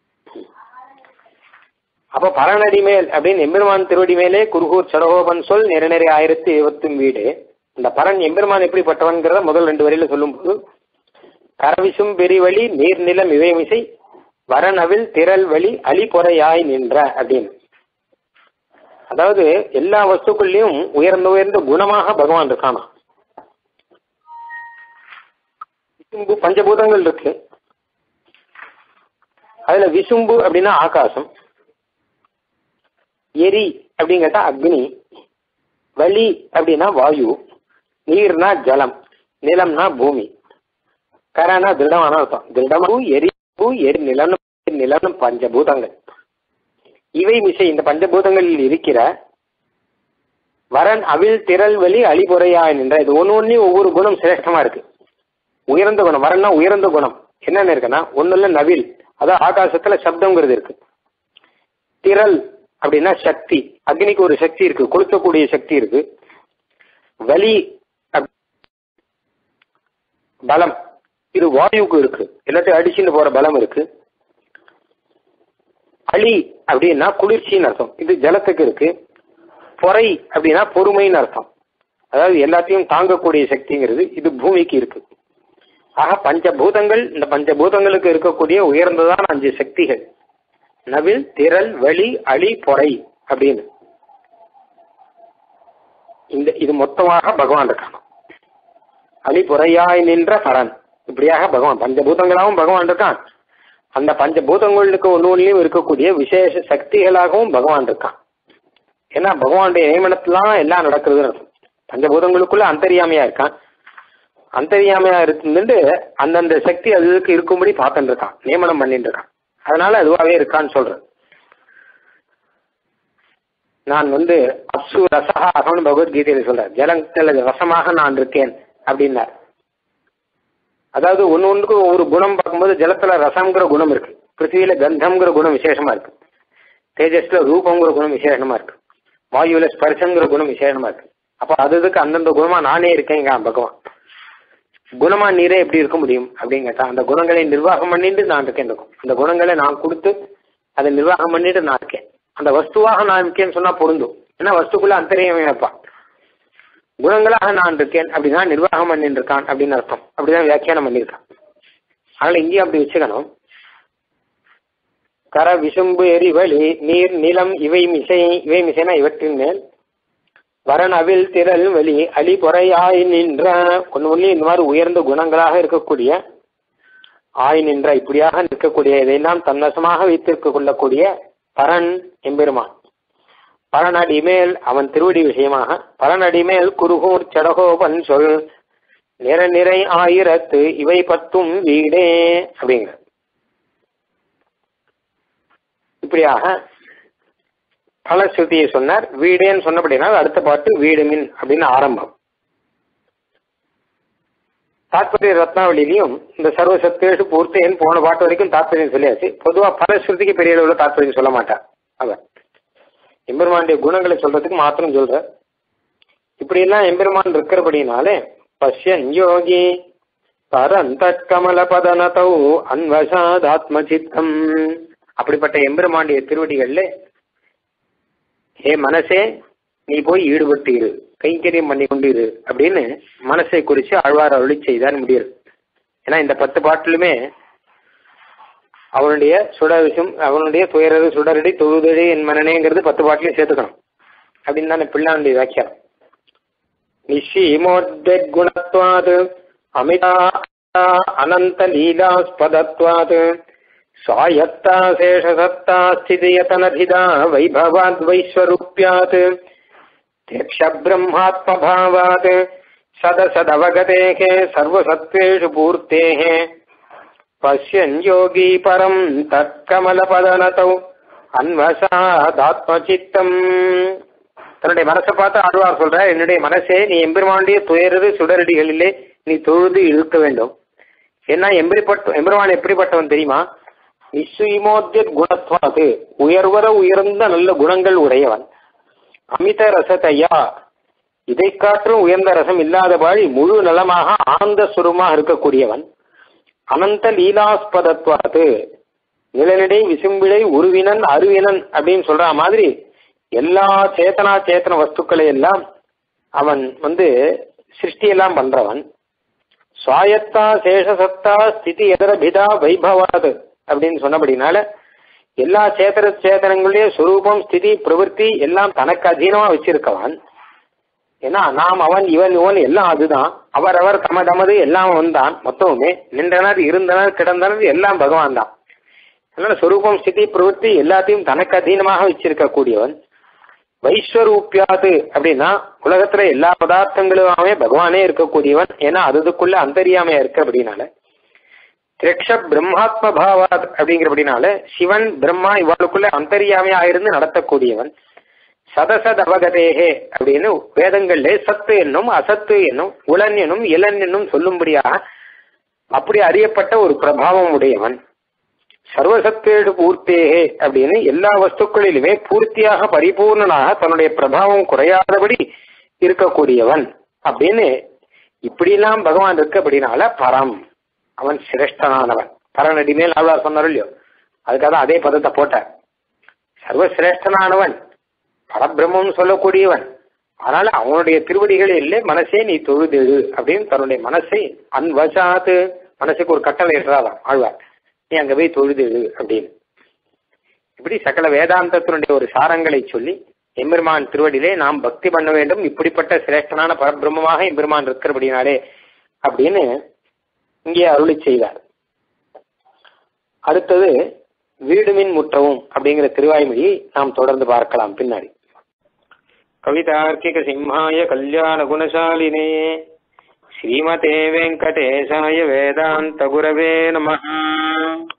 அப்ப பரநடி மேல் அப்படின்னு எம்பெருமான் திருவடி மேலே குருகூர் சடகோபன் சொல் நிறை 1020 வீடு. இந்த பரன் எம்பெருமான் எப்படிப்பட்டவன்கிறத முதல் 2 வரியில சொல்லும் போது கரவிசும் பெரிவழி நீர்நிலம் இவைமிசை வரனவில் திரள் வழி அலிபொறையாய் நின்ற அப்படின்னு. அதாவது எல்லா வஸ்துக்கள்லையும் உயர்ந்த குணமாக பகவான் இருக்கானா. விசும்பு பஞ்சபூதங்கள் இருக்கு, அதுல விசும்பு அப்படின்னா ஆகாசம், எரி அப்படின்னு கேட்டா அக்னி, வலி அப்படின்னா வாயு, நீர்னா ஜலம், நிலம்னா பூமி, கரனா திருடமான அர்த்தம். திருடமும் எரி நிலம் பஞ்சபூதங்கள். இவை மிசை இந்த பஞ்சபூதங்களில் இருக்கிற வரன் அவில் திரள் வலி அழிபுறையாய் நின்ற. இது ஒன்னும் ஒவ்வொரு குணம் சிரேஷ்டமா இருக்கு. உயர்ந்த குணம் வரன்னா உயர்ந்த குணம் என்னென்ன இருக்குன்னா ஒண்ணுல நவில், அதாவது ஆகாசத்துல சப்தங்கிறது இருக்கு. திரள் அப்படின்னா சக்தி, அக்னிக்கு ஒரு சக்தி இருக்கு, கொளுத்தக்கூடிய சக்தி இருக்கு. வலி பலம், இது வாயுக்கு இருக்கு, எல்லாத்தையும் அடிச்சுன்னு போற பலம் இருக்கு. அழி அப்படின்னா குளிர்ச்சின்னு அர்த்தம், இது ஜலத்துக்கு இருக்கு. பொறை அப்படின்னா பொறுமைன்னு அர்த்தம், அதாவது எல்லாத்தையும் தாங்கக்கூடிய சக்திங்கிறது இது பூமிக்கு இருக்கு. ஆக பஞ்சபூதங்கள், இந்த பஞ்சபூதங்களுக்கு இருக்கக்கூடிய உயர்ந்ததான 5 சக்திகள் நவில் திரள் வலி அழி பொறை அப்படின்னு. இது மொத்தமாக பகவான் இருக்கான். அழிபுறையாய் நின்ற பரன், இப்படியாக பகவான் பஞ்சபூதங்களாகவும் பகவான் இருக்கான். அந்த பஞ்சபூதங்களுக்கு ஒன்றுலையும் இருக்கக்கூடிய விசேஷ சக்திகளாகவும் பகவான் இருக்கான். ஏன்னா பகவானுடைய நியமனத்திலாம் எல்லாம் நடக்குதுன்னு இருக்கும். பஞ்சபூதங்களுக்குள்ள அந்தரியாமையா இருக்கான். அந்தரியாமையா இருந்து அந்தந்த சக்தி அதுக்கு இருக்கும்படி பார்த்துட்டு இருக்கான், நியமனம் பண்ணிட்டு இருக்கான். அதனால அதுவாகவே இருக்கான்னு சொல்றேன். நான் அப்சு ரசா அகம்னு பகவத்கீதையில சொல்றேன். ஜலத்தில் ரசமாக நான் இருக்கேன் அப்படின்னார். அதாவது ஒன்றுக்கு ஒவ்வொரு குணம் பார்க்கும்போது ஜலத்துல ரசம்ங்கிற குணம் இருக்கு, பிருத்திவியில கந்தம்ங்கிற குணம் விசேஷமா இருக்கு, தேஜஸ்ல ரூபங்கிற குணம் விசேஷமா இருக்கு, வாயுவில ஸ்பர்சங்கிற குணம் விசேஷமா இருக்கு. அப்ப அதுக்கு அந்தந்த குணமா நானே இருக்கேங்க பகவான். குணமா நீரே எப்படி இருக்க முடியும் அப்படின்னு கேட்டா, அந்த குணங்களை நிர்வாகம் பண்ணிட்டு நான் இருக்கேன். அந்த குணங்களை நான் கொடுத்து அதை நிர்வாகம் பண்ணிட்டு நான் இருக்கேன். அந்த வஸ்துவாக நான் இருக்கேன்னு சொன்னா பொருந்தும். ஏன்னா வஸ்துக்குள்ள அந்தரியம் வைப்பான். குணங்களாக நான் இருக்கேன் அப்படின்னா நிர்வாகம் பண்ணிட்டு இருக்கான் அப்படின்னு அர்த்தம். அப்படிதான் வியாக்கியானம் பண்ணியிருக்கான். அதனால இங்கேயும் அப்படி வச்சுக்கணும். கர விசும்பு எரிவழி நீர் நிலம் இவை மிசைனா இவற்றின் மேல் வரன் அவில் திரள் வெளி அலி பொறையாய் நின்ற ஒன்று இந்த மாதிரி உயர்ந்த குணங்களாக இருக்கக்கூடிய ஆய் நின்ற இப்படியாக நிற்கக்கூடிய இதையெல்லாம் தன்வசமாக வைத்திருக்க கொள்ளக்கூடிய பரன் எம்பெருமான். பரனடிமேல் அவன் திருவடி விஷயமாக பரனடிமேல் குருகூர் சடகோபன் சொல் நிற நிறை ஆயிரத்து இவை பத்தும் வீடே அப்படிங்கிற இப்படியாக பல ஸ்ருதியை சொன்னார். வீடேன்னு சொன்னபடினால் அடுத்த பாட்டு வீடுமின் அப்படின்னு ஆரம்பம். தாத்பரிய ரத்னாவளியிலையும் இந்த சர்வசத்தேஷு பூர்த்தேன்னு போன பாட்டு வரைக்கும் தாத்பரியம் சொல்லியாச்சு. பொதுவாக பல ஸ்ருதிக்கு பெரிய அளவில் தாத்பரியம் சொல்ல மாட்டார். அவர் எம்பெருமானுடைய குணங்களை சொல்றதுக்கு மாத்திரம் சொல்ற. இப்படி எல்லாம் எம்பெருமான் இருக்கிறபடினாலே பஷ்யன் யோகி பரந்த கமல பதனதௌ அன்வசாதாத்ம சித்தம் அப்படிப்பட்ட எம்பெருமானுடைய திருவடிகள்ல ஏ மனசே நீ போய் ஈடுபட்டு இரு, கைங்கரியம் பண்ணி கொண்டு இரு அப்படின்னு மனசை குறித்து ஆழ்வார் அருளி செய்தார் முடியாது. ஏன்னா இந்த 10 பாட்டிலுமே அவனுடைய சுடவிசும் அவனுடைய துயரது சுடரடி தொழுதடி என் மனநேங்கிறது 10 பாட்டிலையும் சேர்த்துக்கணும் அப்படின்னு தானே பிள்ளானுடைய வியாக்கியம். நிஷீமோத்வேத் குணத்வாது அமிதா அனந்த லீலாஸ்பதத்வாது स्वायत्ता शेषसत्ता स्थितियतनभिदा वैभवाद् वैश्वरूप्यात् त्यक्षब्रह्मात्मभावात् सदसदवगतेः सर्वसत्त्वेषु पूर्तेः पश्यन् योगी परं तत्कमलपदनतौ அன்வசாதாத்மசித்தம். தன்னுடைய மனசை பார்த்து ஆழ்வார் சொல்ற, என்னுடைய மனசே நீ எம்பெருமானுடைய துயரது சுடரடிகளிலே நீ தொழுது இழுக்க வேண்டும். ஏன்னா எம்பெருமான் எப்படிப்பட்டவன் தெரியுமா? நிஸ்ஸுமோத்ய குணத்வாது உயர்வர உயர்ந்த நல்ல குணங்கள் உடையவன். அமித ரசத்தையா இதை காற்றும் உயர்ந்த ரசம் இல்லாதபாடி முழு நலமாக ஆனந்த சுரமாக இருக்கக்கூடியவன். அனந்த லீலாஸ்பதத்வாது நிலநடை விசும்பிடை உருவினன் அருவினன் அப்படின்னு சொல்ற மாதிரி எல்லா சேத்தன வஸ்துக்களை எல்லாம் அவன் சிருஷ்டியெல்லாம் பண்றவன். சுவாயத்தா சேஷசத்தா ஸ்திதி எதரபிதா வைபவாது அப்படின்னு சொன்னபடினால எல்லா சேத்தனங்களுடைய சுரூபம் ஸ்திதி பிரவൃத்தி எல்லாம் தனக்கு அதீனமா வச்சிருக்கவன். ஏன்னா நாம் அவன் இவன் இவன் எல்லாம் அதுதான். அவரவர் தமது எல்லாம் வந்தான். மொத்தமுமே நின்றனர் இருந்தனர் கிடந்தனர் எல்லாம் பகவான் தான். அதனால சுரூபம் ஸ்திதி பிரவൃத்தி எல்லாத்தையும் தனக்கு அதீனமாக வச்சிருக்க கூடியவன். வைஸ்வரூப்பியாது அப்படின்னா உலகத்துல எல்லா பதார்த்தங்களுமே பகவானே இருக்கக்கூடியவன். ஏன்னா அதுக்குள்ள அந்தரியாமையா இருக்கு. அப்படின்னால திரக்ஷ பிரம்மாத்ம பாவாத் அப்படிங்கிறபடினால சிவன் பிரம்மா இவாளுக்குள்ள அந்தரியாமையா இருந்து நடத்தக்கூடியவன். சதசத் அவகதேகே அப்படின்னு வேதங்கள்ல சத்து என்னும் அசத்து என்னும் உளன் என்னும் இளன் என்னும் சொல்லும்படியாக அப்படி அறியப்பட்ட ஒரு பிரபாவம் உடையவன். சர்வசத்தேடு பூர்த்தேகே அப்படின்னு எல்லா வஸ்துக்களிலுமே பூர்த்தியாக பரிபூர்ணனாக தன்னுடைய பிரபாவம் குறையாதபடி இருக்கக்கூடியவன் அப்படின்னு இப்படிலாம் பகவான் இருக்கு. அப்படின்னால பரம் அவன் சிரேஷ்டனானவன். பரநடி மேல் ஆழ்வார் சொன்னார் இல்லையோ, அதுக்காக அதே பதத்தை போட்டார். சர்வசிரேஷ்டனானவன் பரபிரம்மம் சொல்லக்கூடியவன். அதனால அவனுடைய திருவடிகளில் மனசே நீ தொழுதெழு அப்படின்னு தன்னுடைய மனசை அன்வசாத்து மனசுக்கு ஒரு கட்டளை ஏற்றாதான் ஆழ்வார், நீ அங்க போய் தொழுதெழு அப்படின்னு. இப்படி சகல வேதாந்தத்தினுடைய ஒரு சாரங்களை சொல்லி எம்பெருமான் திருவடியிலே நாம் பக்தி பண்ண வேண்டும். இப்படிப்பட்ட சிரேஷ்டனான பரபிரம்மமாக எம்பெருமான் இருக்கிறபடினாலே அப்படின்னு இங்கே அருளி செய்தார். அடுத்தது வீடுமின் முற்றவும் அப்படிங்கிற திருவாய்மொழியை நாம் தொடர்ந்து பார்க்கலாம் பின்னாடி. கவிதார்க்கிக சிம்ஹாய கல்யாண குணசாலினே ஸ்ரீமதே வெங்கடேசாய வேதாந்த குரவே நமஹ.